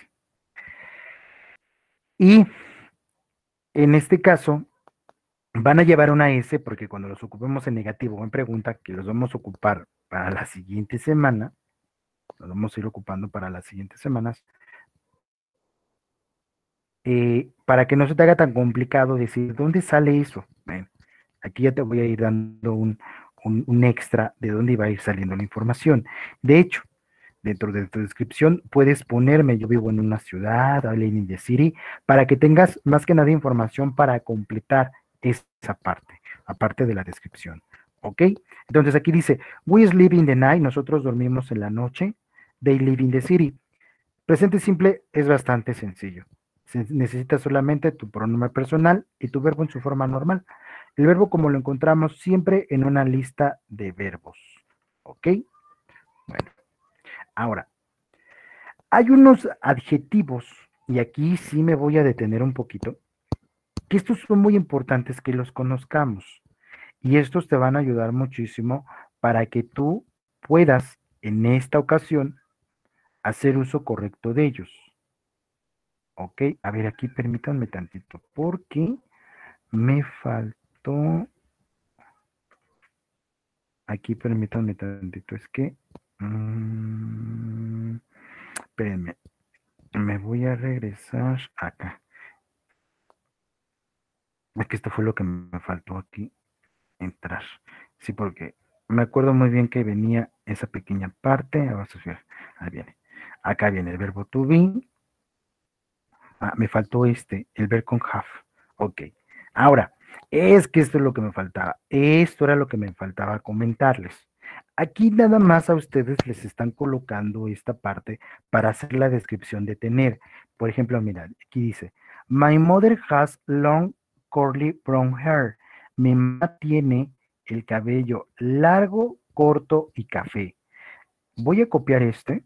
Y en este caso, van a llevar una S porque cuando los ocupemos en negativo o en pregunta, que los vamos a ocupar para la siguiente semana, los vamos a ir ocupando para las siguientes semanas, eh, para que no se te haga tan complicado decir, ¿dónde sale eso? Bueno, aquí ya te voy a ir dando un, un, un extra de dónde iba a ir saliendo la información. De hecho, dentro de tu descripción puedes ponerme, yo vivo en una ciudad, I live in the city, para que tengas más que nada información para completar esa parte, aparte de la descripción. ¿Ok? Entonces aquí dice, we sleep in the night, nosotros dormimos en la noche, they live in the city. Presente simple es bastante sencillo. Se necesita solamente tu pronombre personal y tu verbo en su forma normal. El verbo como lo encontramos siempre en una lista de verbos. ¿Ok? Bueno, ahora, hay unos adjetivos, y aquí sí me voy a detener un poquito, que estos son muy importantes que los conozcamos. Y estos te van a ayudar muchísimo para que tú puedas, en esta ocasión, hacer uso correcto de ellos. Ok, a ver, aquí permítanme tantito, porque me faltó, aquí permítanme tantito, es que, mmm, espérenme, me voy a regresar acá. Es que esto fue lo que me faltó aquí, entrar. Sí, porque me acuerdo muy bien que venía esa pequeña parte, vamos a ver, ahí viene. Acá viene el verbo to be. Ah, me faltó este, el ver con have. Ok. Ahora, es que esto es lo que me faltaba. Esto era lo que me faltaba comentarles. Aquí nada más a ustedes les están colocando esta parte para hacer la descripción de tener. Por ejemplo, mira, aquí dice, My mother has long curly brown hair. Mi mamá tiene el cabello largo, corto y café. Voy a copiar este.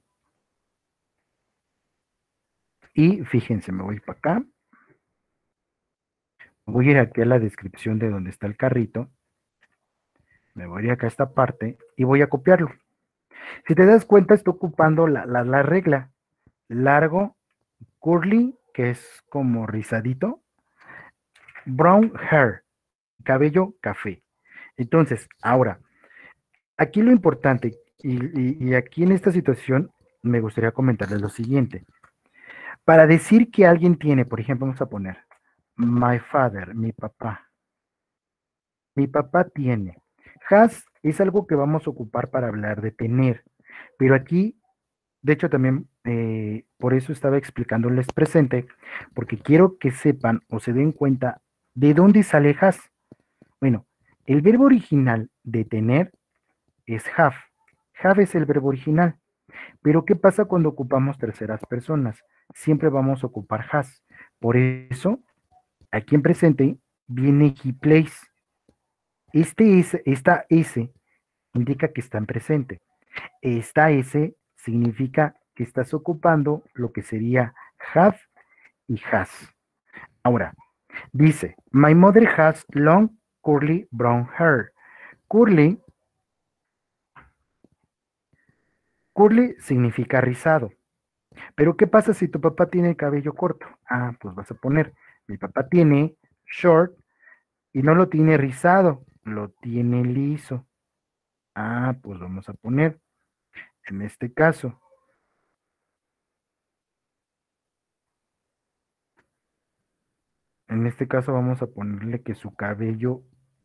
Y fíjense, me voy para acá. Voy a ir aquí a la descripción de donde está el carrito. Me voy acá a esta parte y voy a copiarlo. Si te das cuenta, estoy ocupando la, la, la regla. Largo, curly, que es como rizadito. Brown hair, cabello café. Entonces, ahora, aquí lo importante, y, y, y aquí en esta situación me gustaría comentarles lo siguiente. Para decir que alguien tiene, por ejemplo, vamos a poner, my father, mi papá. Mi papá tiene. Has es algo que vamos a ocupar para hablar de tener, pero aquí, de hecho también, eh, por eso estaba explicándoles presente, porque quiero que sepan o se den cuenta de dónde sale has. Bueno, el verbo original de tener es have. Have es el verbo original. Pero ¿qué pasa cuando ocupamos terceras personas? Siempre vamos a ocupar has. Por eso, aquí en presente viene he plays. Este S, esta S indica que está en presente. Esta S significa que estás ocupando lo que sería have y has. Ahora, dice, my mother has long curly brown hair. Curly, curly significa rizado. Pero ¿qué pasa si tu papá tiene cabello corto? Ah, pues vas a poner, mi papá tiene short y no lo tiene rizado, lo tiene liso. Ah, pues vamos a poner, en este caso, en este caso vamos a ponerle que su cabello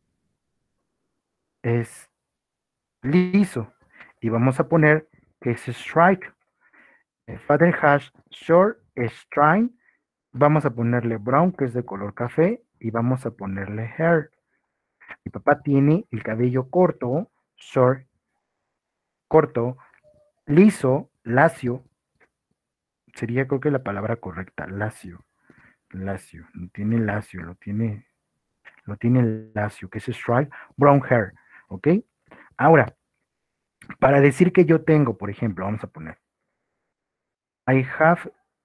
es liso y vamos a poner que es strike. El father has short strike. Vamos a ponerle brown, que es de color café, y vamos a ponerle hair. Mi papá tiene el cabello corto, short, corto, liso, lacio. Sería creo que la palabra correcta, lacio. Lacio, no tiene lacio, lo tiene, lo tiene lacio, que es stripe, brown hair, ¿ok? Ahora, para decir que yo tengo, por ejemplo, vamos a poner, I have,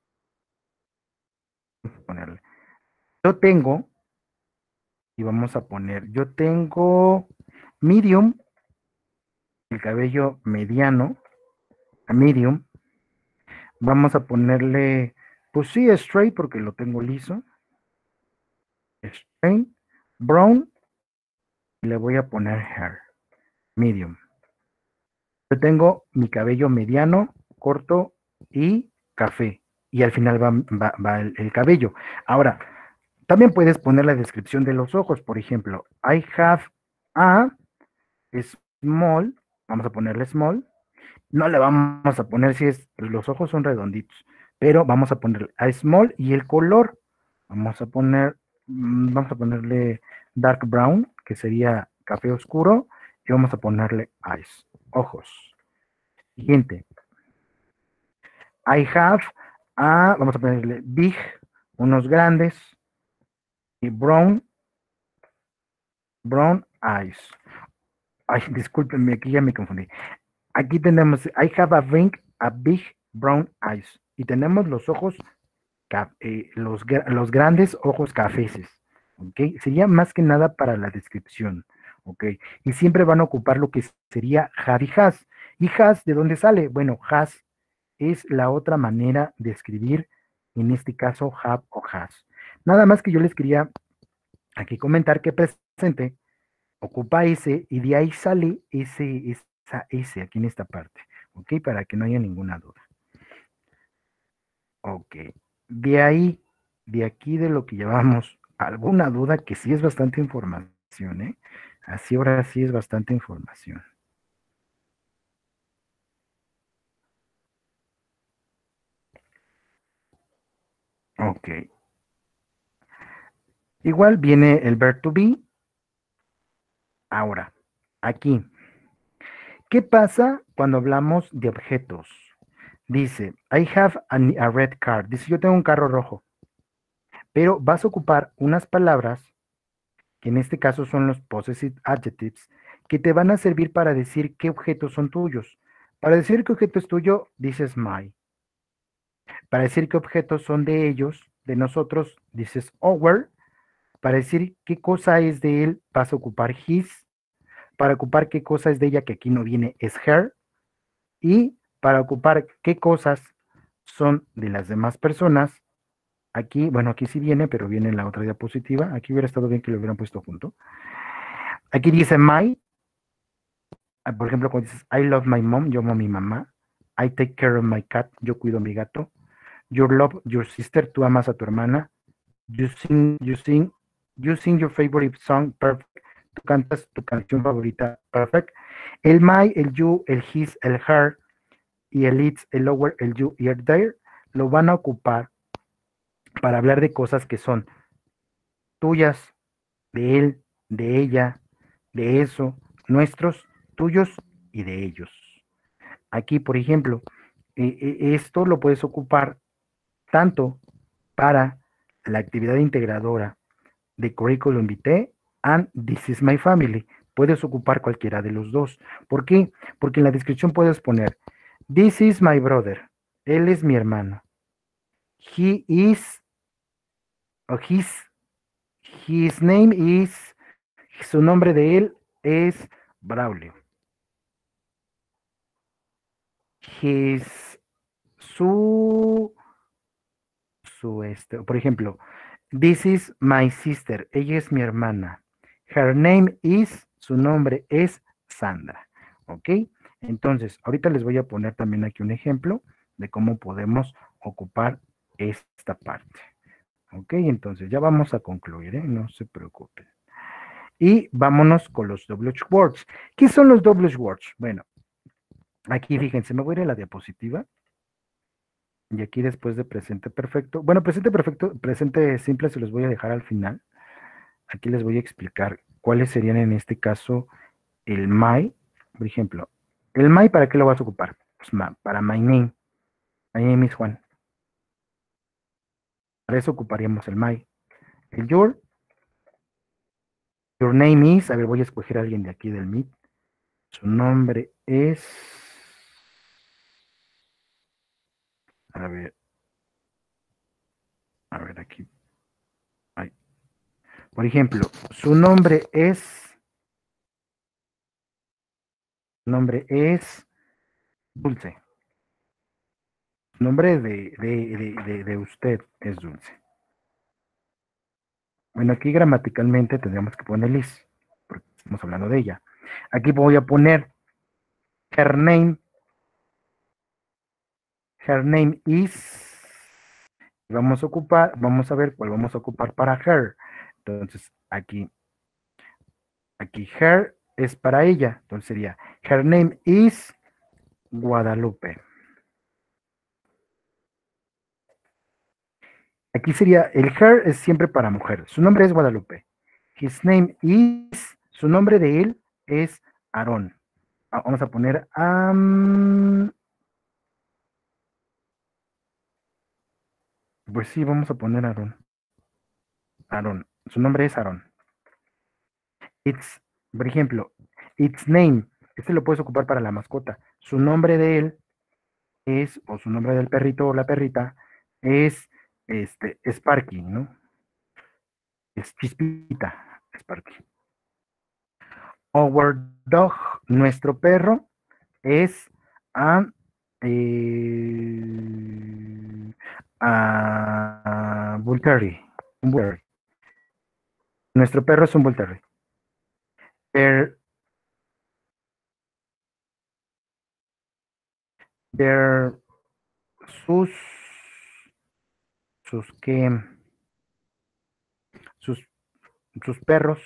vamos a ponerle, yo tengo, y vamos a poner, yo tengo medium, el cabello mediano, a medium, vamos a ponerle, pues sí, straight, porque lo tengo liso, straight, brown, y le voy a poner hair, medium. Yo tengo mi cabello mediano, corto y café. Y al final va, va, va el, el cabello. Ahora, también puedes poner la descripción de los ojos. Por ejemplo, I have a small. Vamos a ponerle small. No le vamos a poner si es, los ojos son redonditos. Pero vamos a ponerle a small y el color. Vamos a poner, vamos a ponerle dark brown, que sería café oscuro. Y vamos a ponerle eyes, ojos. Siguiente. I have a, vamos a ponerle big, unos grandes, y brown, brown eyes. Ay, discúlpenme, aquí ya me confundí. Aquí tenemos, I have a big, a big brown eyes. Y tenemos los ojos, eh, los, los grandes ojos cafeces. ¿Ok? Sería más que nada para la descripción. ¿Ok? Y siempre van a ocupar lo que sería have y has. ¿Y has de dónde sale? Bueno, has es la otra manera de escribir, en este caso, have o has. Nada más que yo les quería aquí comentar que presente ocupa S y de ahí sale ese, esa S aquí en esta parte, ¿ok? Para que no haya ninguna duda. Ok, de ahí, de aquí de lo que llevamos, alguna duda que sí es bastante información, ¿eh? Así ahora sí es bastante información. Ok. Igual viene el verb to be. Ahora, aquí. ¿Qué pasa cuando hablamos de objetos? Dice, I have a, a red car. Dice, yo tengo un carro rojo. pero vas a ocupar unas palabras, que en este caso son los possessive adjectives, que te van a servir para decir qué objetos son tuyos. Para decir qué objeto es tuyo, dices my. Para decir qué objetos son de ellos, de nosotros, dices our. Para decir qué cosa es de él, vas a ocupar his. Para ocupar qué cosa es de ella, que aquí no viene, es her. Y para ocupar qué cosas son de las demás personas, aquí, bueno, aquí sí viene, pero viene en la otra diapositiva. Aquí hubiera estado bien que lo hubieran puesto junto. Aquí dice my. Por ejemplo, cuando dices I love my mom, yo amo a mi mamá. I take care of my cat, yo cuido a mi gato. You love your sister, tú amas a tu hermana. You sing, you sing, you sing your favorite song, perfect. Tú cantas tu canción favorita, perfect. El my, el you, el his, el her y el it's, el lower, el you y el there lo van a ocupar para hablar de cosas que son tuyas, de él, de ella, de eso, nuestros, tuyos y de ellos. Aquí, por ejemplo, eh, eh, esto lo puedes ocupar tanto para la actividad integradora de Curriculum Vitae and This is my family. Puedes ocupar cualquiera de los dos. ¿Por qué? Porque en la descripción puedes poner This is my brother. Él es mi hermano. He is, o his, his name is, su nombre de él es Braulio. His, su, su, este, por ejemplo, This is my sister. Ella es mi hermana. Her name is, su nombre es Sandra. ¿Ok? Entonces, ahorita les voy a poner también aquí un ejemplo de cómo podemos ocupar esta parte. ¿Ok? Entonces, ya vamos a concluir, ¿eh? No se preocupen. Y vámonos con los W H words. ¿Qué son los W H words? Bueno, aquí fíjense, me voy a ir a la diapositiva. Y aquí después de presente perfecto. Bueno, presente perfecto, presente simple se los voy a dejar al final. Aquí les voy a explicar cuáles serían en este caso el my. Por ejemplo, el my, ¿para qué lo vas a ocupar? Pues para my name. My name is Juan. Para eso ocuparíamos el my. El your. Your name is. A ver, voy a escoger a alguien de aquí del Meet. Su nombre es. A ver. A ver, aquí. Ay. Por ejemplo, su nombre es. Su nombre es Dulce. Su nombre de, de, de, de, de usted es Dulce. Bueno, aquí gramaticalmente tendríamos que poner Liz, porque estamos hablando de ella. Aquí voy a poner her name. Her name is. Vamos a ocupar, vamos a ver cuál vamos a ocupar para her. Entonces, aquí, aquí her es para ella. Entonces sería, her name is Guadalupe. Aquí sería, el her es siempre para mujer. Su nombre es Guadalupe. His name is, su nombre de él es Aarón. Vamos a poner, um, pues sí, vamos a poner Aarón. Aarón. Su nombre es Aarón. It's, por ejemplo, its name. Este lo puedes ocupar para la mascota. Su nombre de él es, o su nombre del perrito o la perrita, es este, Sparky, ¿no? Es Chispita, Sparky. Our dog, nuestro perro, es a, eh, a Bull Terrier, un Bull Terrier. Nuestro perro es un Bull Terrier. Their, their, sus, sus que, sus, sus perros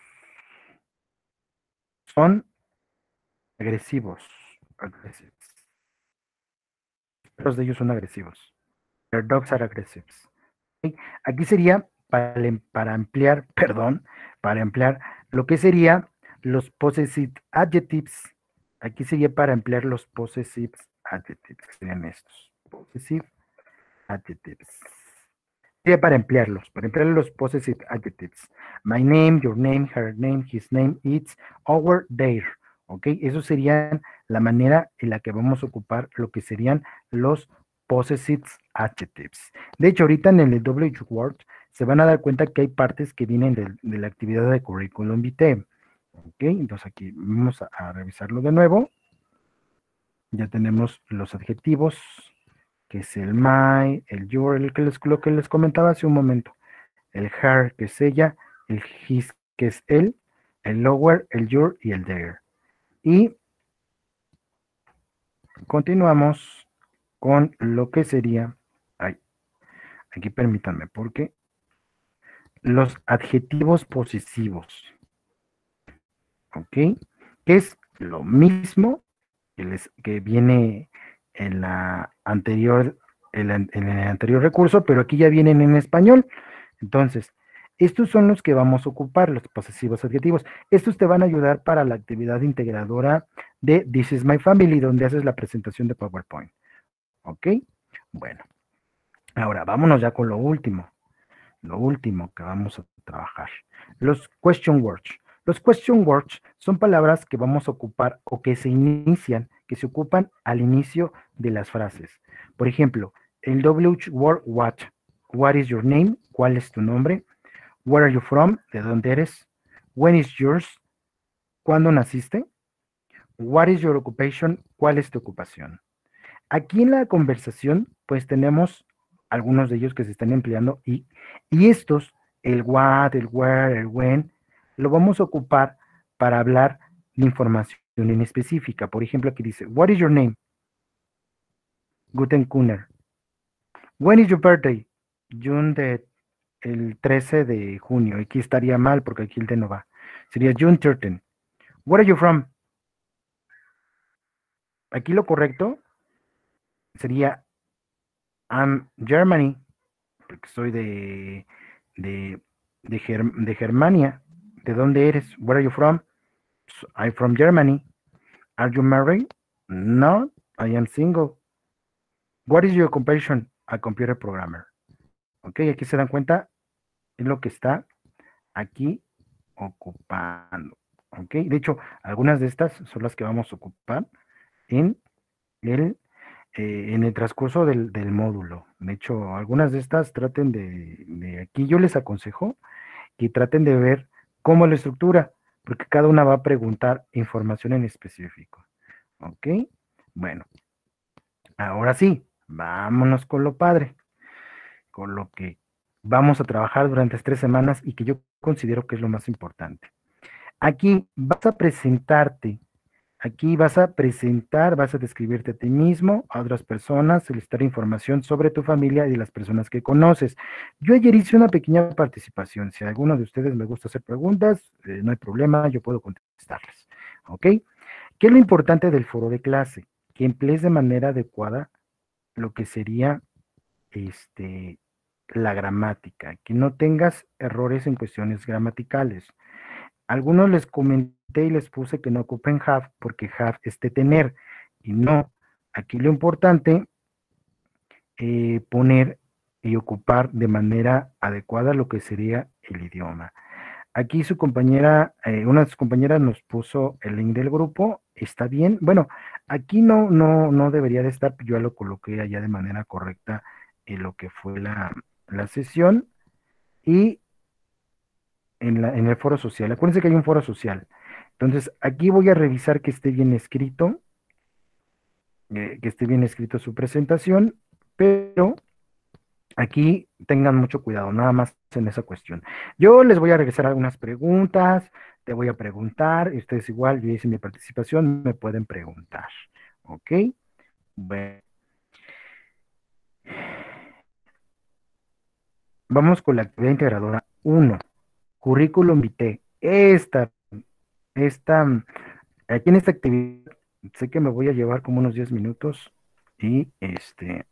son agresivos. agresivos. Los perros de ellos son agresivos. Their dogs are aggressive. ¿Sí? Aquí sería para, para ampliar, perdón, para ampliar lo que sería los possessive adjectives. Aquí sería para emplear los possessive adjectives, que serían estos. Possessive adjectives. sería para emplearlos, para emplear los possessive adjectives. My name, your name, her name, his name, its, our, their. ¿Ok? Eso sería la manera en la que vamos a ocupar lo que serían los possessive adjectives. De hecho, ahorita en el W H Word se van a dar cuenta que hay partes que vienen de, de la actividad de curriculum vitae. ¿Ok? Entonces aquí vamos a, a revisarlo de nuevo. Ya tenemos los adjetivos, que es el my, el your, el que les, lo que les comentaba hace un momento. El her, que es ella, el his, que es él, el lower, el your y el their. Y continuamos con lo que sería, ay, aquí permítanme, porque los adjetivos posesivos, ¿ok? Que es lo mismo que, les, que viene en la anterior, en, la, en el anterior recurso, pero aquí ya vienen en español. Entonces, estos son los que vamos a ocupar, los posesivos adjetivos. Estos te van a ayudar para la actividad integradora de This is my family, donde haces la presentación de PowerPoint. ¿Ok? Bueno, ahora vámonos ya con lo último. Lo último que vamos a trabajar. Los question words. Los question words son palabras que vamos a ocupar o que se inician, que se ocupan al inicio de las frases. Por ejemplo, el W H word what. What is your name? ¿Cuál es tu nombre? Where are you from? ¿De dónde eres? When is yours? ¿Cuándo naciste? What is your occupation? ¿Cuál es tu ocupación? Aquí en la conversación, pues tenemos algunos de ellos que se están empleando y, y estos, el what, el where, el when, lo vamos a ocupar para hablar de información en específica. Por ejemplo, aquí dice, what is your name? Guten Kuhner. When is your birthday? June de, el trece de junio. Aquí estaría mal porque aquí el de no va. Sería June thirteenth. Where are you from? Aquí lo correcto sería I'm Germany, porque soy de, de, de, Ger de Germania. ¿De dónde eres? Where are you from? I'm from Germany. Are you married? No, I am single. What is your occupation? A computer programmer. Ok, aquí se dan cuenta, es lo que está aquí ocupando. Ok, de hecho, algunas de estas son las que vamos a ocupar en el, eh, en el transcurso del, del módulo. De hecho, algunas de estas traten de, de aquí, yo les aconsejo que traten de ver cómo la estructura, porque cada una va a preguntar información en específico. ¿Ok? Bueno, ahora sí, vámonos con lo padre, con lo que vamos a trabajar durante tres semanas y que yo considero que es lo más importante. Aquí vas a presentarte, aquí vas a presentar, vas a describirte a ti mismo, a otras personas, solicitar información sobre tu familia y de las personas que conoces. Yo ayer hice una pequeña participación. Si a alguno de ustedes me gusta hacer preguntas, eh, no hay problema, yo puedo contestarles. ¿Ok? ¿Qué es lo importante del foro de clase? Que emplees de manera adecuada lo que sería este, la gramática, que no tengas errores en cuestiones gramaticales. Algunos les comenté y les puse que no ocupen have, porque have es de tener, y no. Aquí lo importante, eh, poner y ocupar de manera adecuada lo que sería el idioma. Aquí su compañera, eh, una de sus compañeras nos puso el link del grupo, está bien. Bueno, aquí no, no, no debería de estar, yo ya lo coloqué allá de manera correcta en lo que fue la, la sesión y en, la, en el foro social. Acuérdense que hay un foro social. Entonces, aquí voy a revisar que esté bien escrito, eh, que esté bien escrito su presentación, pero aquí tengan mucho cuidado, nada más en esa cuestión. Yo les voy a regresar algunas preguntas, te voy a preguntar, y ustedes igual, yo hice mi participación, me pueden preguntar. ¿Ok? Bueno. Vamos con la actividad integradora uno. Currículum vitae. Esta, esta, aquí en esta actividad, sé que me voy a llevar como unos diez minutos y este,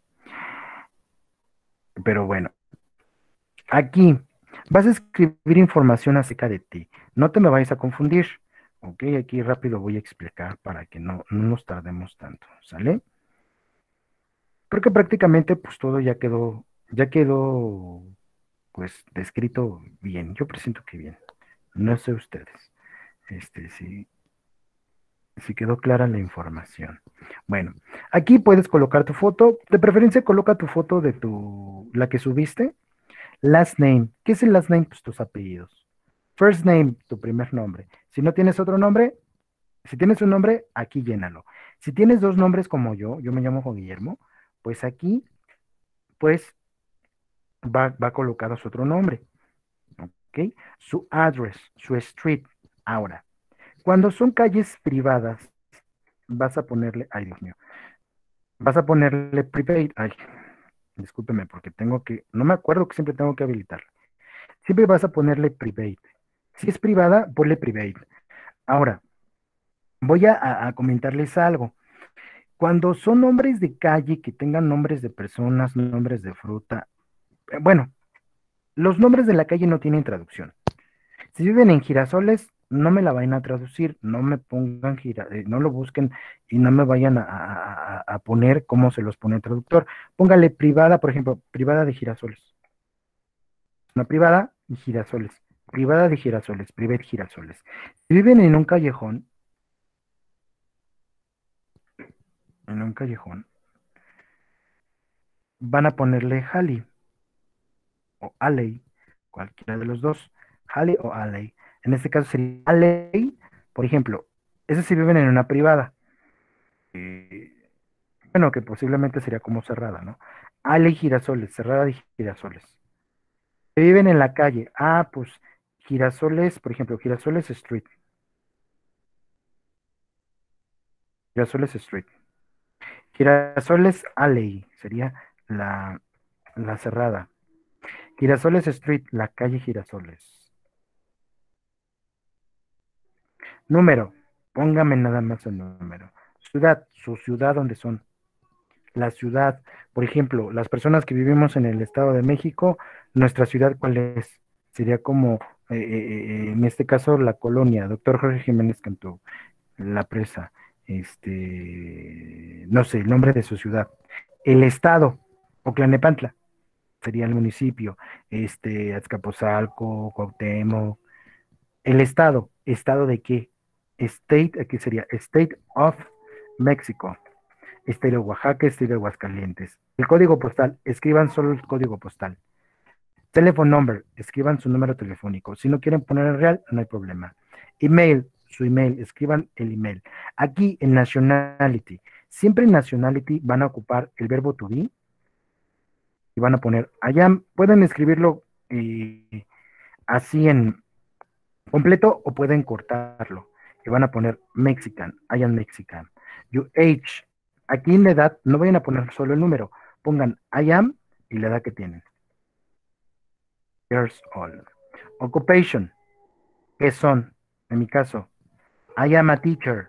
pero bueno, aquí vas a escribir información acerca de ti. No te me vayas a confundir. Ok, aquí rápido voy a explicar para que no, no nos tardemos tanto, ¿sale? Creo que prácticamente pues todo ya quedó Ya quedó, pues, descrito bien. Yo presento que bien. No sé ustedes. Este, sí, sí quedó clara la información. Bueno, aquí puedes colocar tu foto. De preferencia, coloca tu foto de tu, la que subiste. Last name. ¿Qué es el last name? Pues tus apellidos. First name, tu primer nombre. Si no tienes otro nombre, si tienes un nombre, aquí llénalo. Si tienes dos nombres como yo, yo me llamo Juan Guillermo, pues aquí, pues va, va colocado su otro nombre, ¿ok? Su address, su street. Ahora, cuando son calles privadas, vas a ponerle, ay Dios mío, vas a ponerle prepaid, ay, discúlpeme porque tengo que, no me acuerdo que siempre tengo que habilitar. Siempre vas a ponerle prepaid. Si es privada, ponle prepaid. Ahora, voy a, a- a comentarles algo. Cuando son nombres de calle que tengan nombres de personas, nombres de fruta, eh, bueno, los nombres de la calle no tienen traducción. Si viven en Girasoles, no me la vayan a traducir, no me pongan gira, eh, no lo busquen y no me vayan a, a- a- a poner cómo se los pone el traductor. Póngale privada, por ejemplo, privada de Girasoles. Una privada y Girasoles. Privada de Girasoles, private Girasoles. Si viven en un callejón, en un callejón, van a ponerle Jali o Alley, cualquiera de los dos, Alley o Alley. En este caso sería Alley, por ejemplo, esos si viven en una privada, eh, bueno, que posiblemente sería como cerrada, ¿no? Alley Girasoles, cerrada de Girasoles. Si viven en la calle, ah, pues Girasoles, por ejemplo, Girasoles Street, Girasoles Street. Girasoles Alley sería la, la cerrada. Girasoles Street, la calle Girasoles. Número, póngame nada más el número. Ciudad, su ciudad donde son. La ciudad, por ejemplo, las personas que vivimos en el Estado de México, nuestra ciudad, ¿cuál es? Sería como, eh, eh, eh, en este caso, la colonia, doctor Jorge Jiménez Cantú, la presa, este, no sé, el nombre de su ciudad. El Estado, Oclanepantla, sería el municipio, este, Azcapotzalco, Cuauhtémoc. El Estado, ¿Estado de qué? State, aquí sería State of Mexico. Estilo Oaxaca, estilo Aguascalientes. El código postal, escriban solo el código postal. Telephone number, escriban su número telefónico. Si no quieren poner el real, no hay problema. Email, su email, escriban el email. Aquí en nationality, siempre en nationality van a ocupar el verbo to be y van a poner allá, pueden escribirlo eh, así en completo o pueden cortarlo y van a poner Mexican, I am Mexican. You age, aquí en la edad no vayan a poner solo el número, pongan I am y la edad que tienen. Years old. Occupation, ¿qué son? En mi caso, I am a teacher.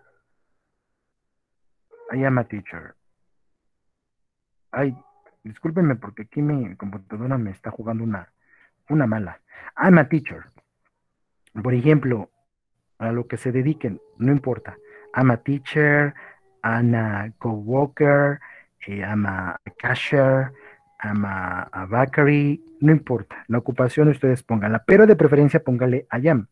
I am a teacher. Ay, discúlpenme porque aquí mi computadora me está jugando una, una mala. I'm a teacher. Por ejemplo, a lo que se dediquen, no importa. I'm a teacher, I'm a coworker, eh, I'm a cashier, I'm a, a bakery, no importa. La ocupación ustedes pónganla, pero de preferencia póngale I am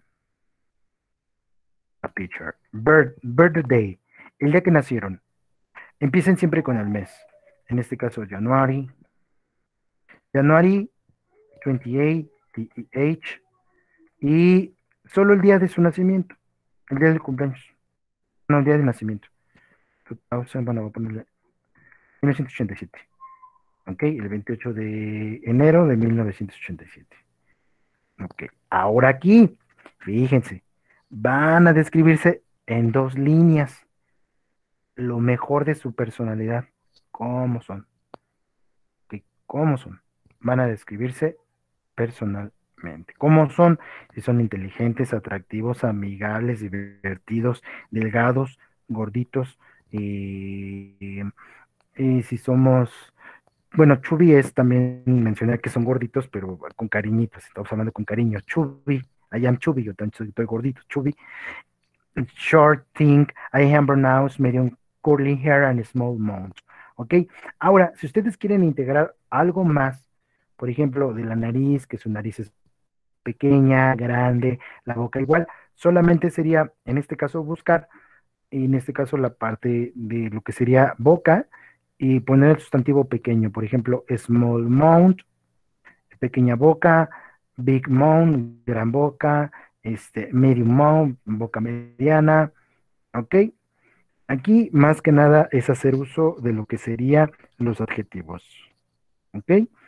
a teacher. Birth, birthday, el día que nacieron. Empiecen siempre con el mes. En este caso, January. January veintiocho, the age, y solo el día de su nacimiento, el día del cumpleaños, no, el día de nacimiento. Bueno, voy a ponerle mil novecientos ochenta y siete. Ok, el veintiocho de enero de mil novecientos ochenta y siete. Ok, ahora aquí, fíjense, van a describirse en dos líneas lo mejor de su personalidad. ¿Cómo son? Ok, ¿cómo son? Van a describirse personalmente. ¿Cómo son? Si son inteligentes, atractivos, amigables, divertidos, delgados, gorditos, eh, y si somos, bueno, chubby es también mencionar que son gorditos, pero con cariñitos, estamos hablando con cariño. Chubby, I am chubby, yo también soy, estoy gordito, chubby. Short, thin, I am brown nose, medium curly hair and small mouth. ¿Ok? Ahora, si ustedes quieren integrar algo más Por ejemplo, de la nariz, que su nariz es pequeña, grande, la boca igual. Solamente sería, en este caso, buscar, en este caso, la parte de lo que sería boca y poner el sustantivo pequeño. Por ejemplo, small mouth, pequeña boca, big mouth, gran boca, este, medium mouth, boca mediana, ¿ok? Aquí, más que nada, es hacer uso de lo que serían los adjetivos, ¿ok?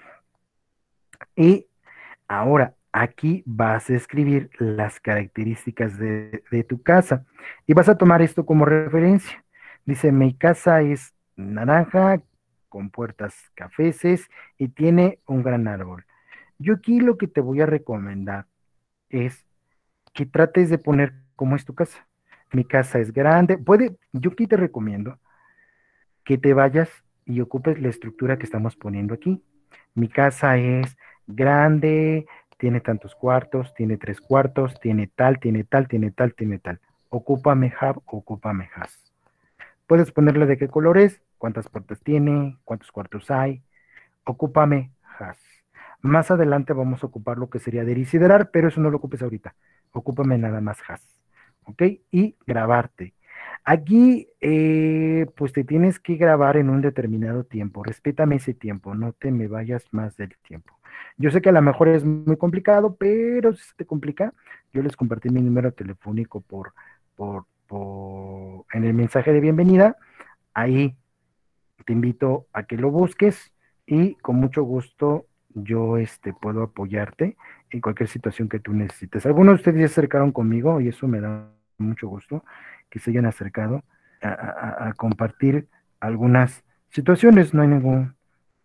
Y ahora, aquí vas a escribir las características de, de tu casa y vas a tomar esto como referencia. Dice, mi casa es naranja, con puertas cafeces y tiene un gran árbol. Yo aquí lo que te voy a recomendar es que trates de poner cómo es tu casa. Mi casa es grande. Puede, yo aquí te recomiendo que te vayas y ocupes la estructura que estamos poniendo aquí. Mi casa es grande, tiene tantos cuartos, tiene tres cuartos, tiene tal, tiene tal, tiene tal, tiene tal. Ocúpame have, ocúpame has. Puedes ponerle de qué color es, cuántas puertas tiene, cuántos cuartos hay. Ocúpame has. Más adelante vamos a ocupar lo que sería desiderar, pero eso no lo ocupes ahorita. Ocúpame nada más has. ¿Ok? Y grabarte. Aquí, eh, pues te tienes que grabar en un determinado tiempo. Respétame ese tiempo, no te me vayas más del tiempo. Yo sé que a lo mejor es muy complicado, pero si se te complica, yo les compartí mi número telefónico por, por, por, en el mensaje de bienvenida. Ahí te invito a que lo busques y con mucho gusto yo este, puedo apoyarte en cualquier situación que tú necesites. Algunos de ustedes ya se acercaron conmigo y eso me da mucho gusto que se hayan acercado a, a, a compartir algunas situaciones. No hay ningún,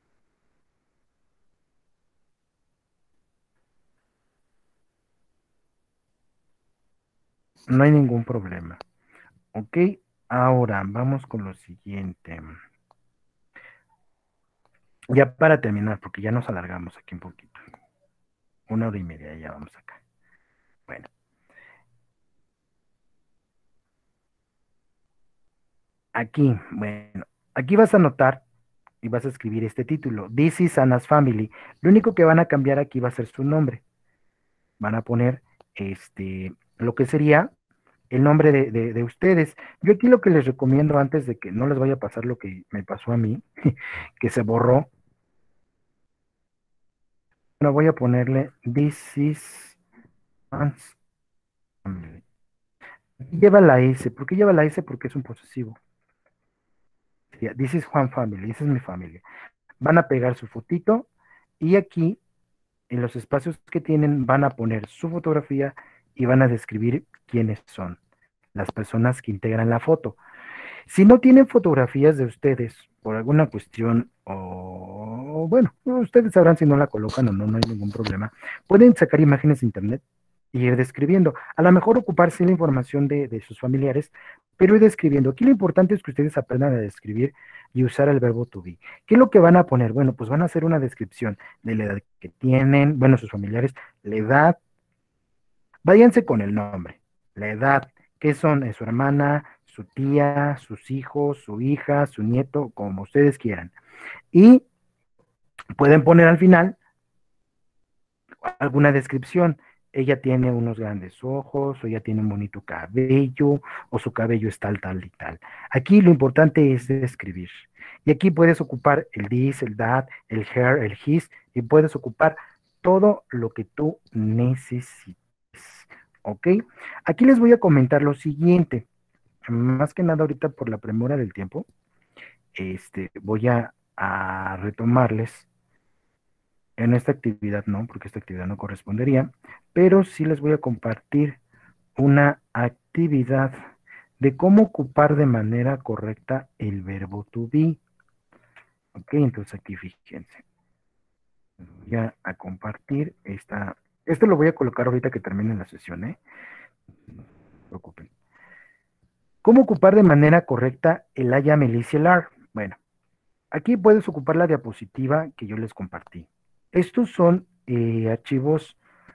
no hay ningún problema. Ok, ahora vamos con lo siguiente. Ya para terminar, porque ya nos alargamos aquí un poquito. Una hora y media, ya vamos acá. Bueno. Aquí, bueno, aquí vas a anotar y vas a escribir este título, This is Anna's Family. Lo único que van a cambiar aquí va a ser su nombre. Van a poner este, lo que sería el nombre de, de, de ustedes. Yo aquí lo que les recomiendo antes de que no les vaya a pasar lo que me pasó a mí, que se borró, bueno, voy a ponerle This is Anna's Family. Aquí lleva la S. ¿Por qué lleva la S? Porque es un posesivo. This is Juan Family, esa es mi familia. Van a pegar su fotito y aquí en los espacios que tienen van a poner su fotografía y van a describir quiénes son las personas que integran la foto. Si no tienen fotografías de ustedes por alguna cuestión o bueno, ustedes sabrán si no la colocan o no, no hay ningún problema. Pueden sacar imágenes de internet y ir describiendo. A lo mejor ocuparse la información de, de sus familiares, pero ir describiendo. Aquí lo importante es que ustedes aprendan a describir y usar el verbo to be. ¿Qué es lo que van a poner? Bueno, pues van a hacer una descripción de la edad que tienen, bueno, sus familiares, la edad. Váyanse con el nombre, la edad, qué son, es su hermana, su tía, sus hijos, su hija, su nieto, como ustedes quieran. Y pueden poner al final alguna descripción. Ella tiene unos grandes ojos, o ella tiene un bonito cabello, o su cabello es tal, tal y tal. Aquí lo importante es describir. Y aquí puedes ocupar el this, el that, el her, el his, y puedes ocupar todo lo que tú necesites. ¿Ok? Aquí les voy a comentar lo siguiente. Más que nada ahorita por la premura del tiempo, este, voy a, a retomarles en esta actividad, no, porque esta actividad no correspondería, pero sí les voy a compartir una actividad de cómo ocupar de manera correcta el verbo to be. Ok, entonces aquí fíjense. Voy a, a compartir esta. Esto lo voy a colocar ahorita que termine la sesión, ¿eh? No se preocupen. ¿Cómo ocupar de manera correcta el I am Alicia Lar? Bueno, aquí puedes ocupar la diapositiva que yo les compartí. Estos son eh, archivos,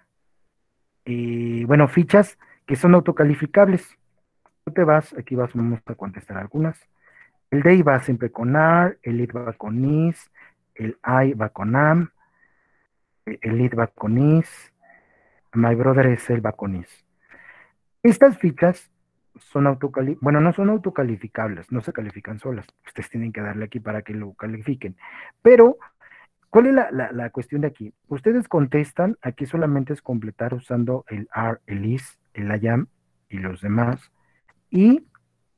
eh, bueno, fichas que son autocalificables. Tú te vas, aquí vas, vamos a contestar algunas. El day va siempre con ar, el it va con is, el I va con am, Elite Baconis, My Brother es el Baconis. Estas fichas son autocalificables, bueno, no son autocalificables, no se califican solas. Ustedes tienen que darle aquí para que lo califiquen. Pero, ¿cuál es la, la, la cuestión de aquí? Ustedes contestan, aquí solamente es completar usando el R, el is, el I am y los demás. Y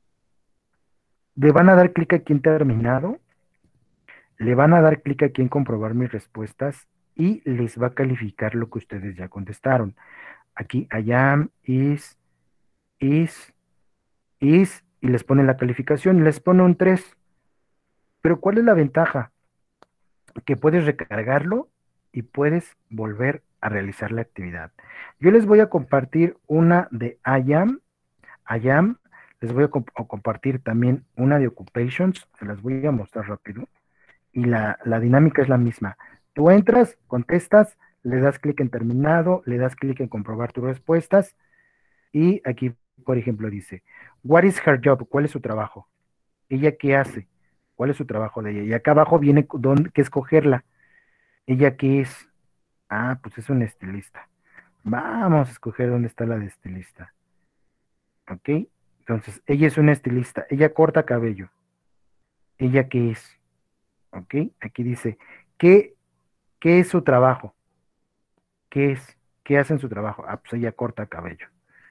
le van a dar clic aquí en terminado, le van a dar clic aquí en comprobar mis respuestas y les va a calificar lo que ustedes ya contestaron. Aquí, I am, is, is, is, y les pone la calificación y les pone un tres. Pero ¿cuál es la ventaja? Que puedes recargarlo y puedes volver a realizar la actividad. Yo les voy a compartir una de I am, I am, les voy a, comp a compartir también una de occupations, se las voy a mostrar rápido, y la, la dinámica es la misma. Tú entras, contestas, le das clic en terminado, le das clic en comprobar tus respuestas, y aquí, por ejemplo, dice, what is her job? ¿Cuál es su trabajo? ¿Ella qué hace? ¿Cuál es su trabajo de ella? Y acá abajo viene dónde, que escogerla. ¿Ella qué es? Ah, pues es una estilista. Vamos a escoger dónde está la de estilista. ¿Ok? Entonces, ella es una estilista. Ella corta cabello. ¿Ella qué es? ¿Ok? Aquí dice, ¿qué, qué es su trabajo? ¿Qué es? ¿Qué hace en su trabajo? Ah, pues ella corta cabello.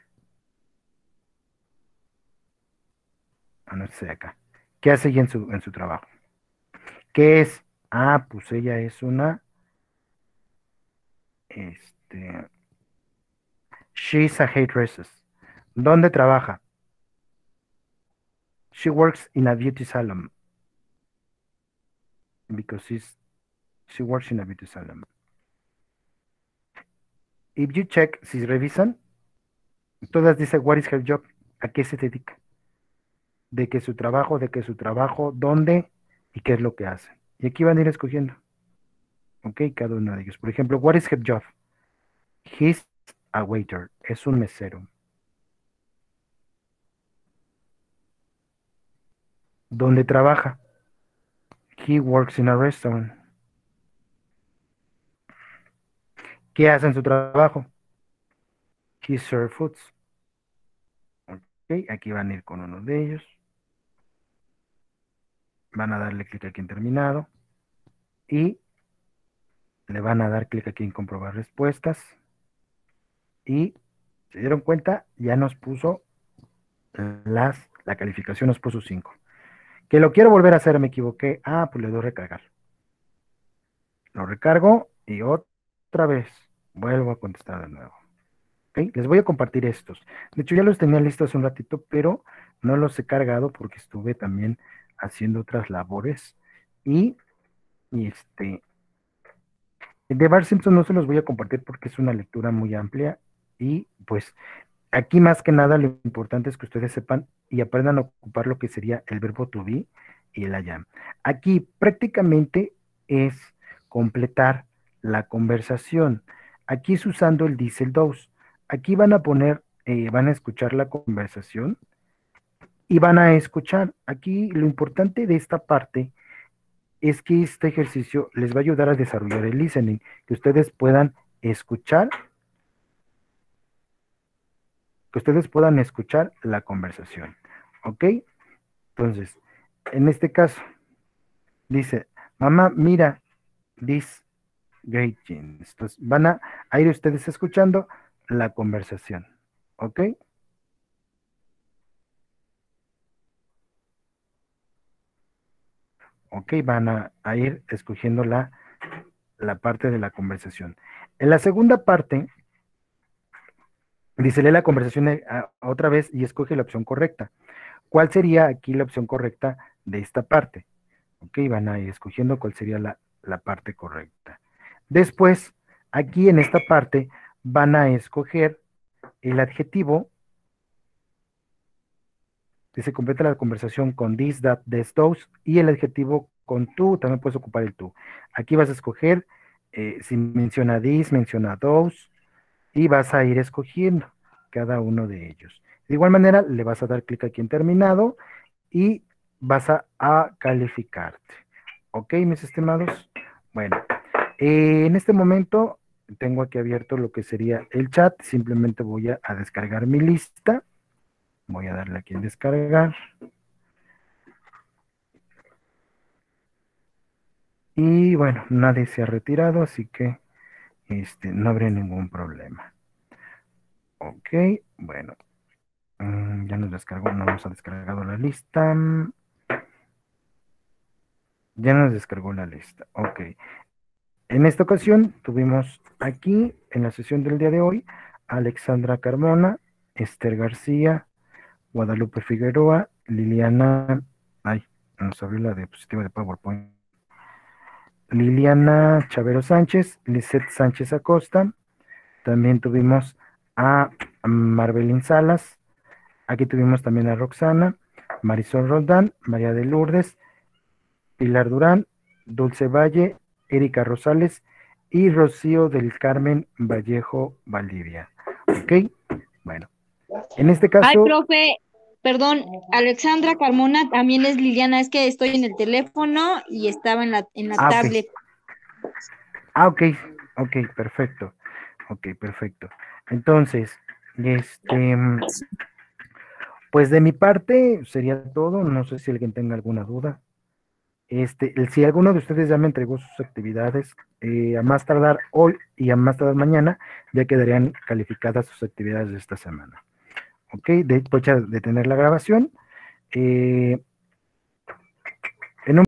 Ah, no sé acá. ¿Qué hace ella en su, en su trabajo? ¿Qué es? Ah, pues ella es una... Este... She's a hairdresser. ¿Dónde trabaja? She works in a beauty salon. Because she's, she works in a beauty salon. If you check, si revisan, todas dicen, what is her job? ¿A qué se dedica? De qué su trabajo, de qué su trabajo, dónde y qué es lo que hace. Y aquí van a ir escogiendo. Ok, cada uno de ellos. Por ejemplo, what is her job? He's a waiter. Es un mesero. ¿Dónde trabaja? He works in a restaurant. ¿Qué hace en su trabajo? He serves foods. Ok, aquí van a ir con uno de ellos. Van a darle clic aquí en terminado. Y le van a dar clic aquí en comprobar respuestas. Y se dieron cuenta, ya nos puso las, la calificación, nos puso cinco. Que lo quiero volver a hacer, me equivoqué. Ah, pues le doy recargar. Lo recargo y otra vez vuelvo a contestar de nuevo. ¿Okay? Les voy a compartir estos. De hecho, ya los tenía listos hace un ratito, pero no los he cargado porque estuve también haciendo otras labores. Y, y este, de Bart Simpson no se los voy a compartir porque es una lectura muy amplia. Y pues aquí más que nada lo importante es que ustedes sepan y aprendan a ocupar lo que sería el verbo to be y el I am. Aquí prácticamente es completar la conversación. Aquí es usando el this, el those. Aquí van a poner, eh, van a escuchar la conversación y van a escuchar. Aquí lo importante de esta parte es que este ejercicio les va a ayudar a desarrollar el listening, que ustedes puedan escuchar, que ustedes puedan escuchar la conversación. ¿Ok? Entonces, en este caso, dice, mamá, mira, this great jeans. Entonces, van a, a ir ustedes escuchando la conversación. ¿Ok? Ok, van a, a ir escogiendo la, la parte de la conversación. En la segunda parte, dice, lee la conversación eh, a- otra vez y escoge la opción correcta. ¿Cuál sería aquí la opción correcta de esta parte? Ok, van a ir escogiendo cuál sería la, la parte correcta. Después, aquí en esta parte, van a escoger el adjetivo que se completa la conversación con this, that, this, those, y el adjetivo con tú, también puedes ocupar el tú. Aquí vas a escoger, eh, si menciona this, menciona those, y vas a ir escogiendo cada uno de ellos. De igual manera, le vas a dar clic aquí en terminado y vas a, a calificarte. ¿Ok, mis estimados? Bueno, Eh, en este momento tengo aquí abierto lo que sería el chat. Simplemente voy a, a descargar mi lista. Voy a darle aquí en descargar. Y bueno, nadie se ha retirado, así que este, no habría ningún problema. Ok, bueno. Mm, ya nos descargó, no nos ha descargado la lista. Ya nos descargó la lista. Ok. En esta ocasión tuvimos aquí, en la sesión del día de hoy, Alexandra Carmona, Esther García, Guadalupe Figueroa, Liliana, ay, nos abrió la diapositiva de PowerPoint. Liliana Chavero Sánchez, Lisette Sánchez Acosta, también tuvimos a Marbelín Salas, aquí tuvimos también a Roxana, Marisol Roldán, María de Lourdes, Pilar Durán, Dulce Valle, Erika Rosales y Rocío del Carmen Vallejo Valdivia. Ok, bueno, en este Ay, caso, profe, perdón, Alexandra Carmona también es Liliana, es que estoy en el teléfono y estaba en la, en la ah, ok. tablet. Ah, ok, ok, perfecto, ok, perfecto. Entonces, este, pues de mi parte sería todo, no sé si alguien tenga alguna duda. Este, el- si alguno de ustedes ya me entregó sus actividades, eh, a más tardar hoy y a más tardar mañana, ya quedarían calificadas sus actividades de esta semana. Ok, de, voy a detener la grabación. Eh,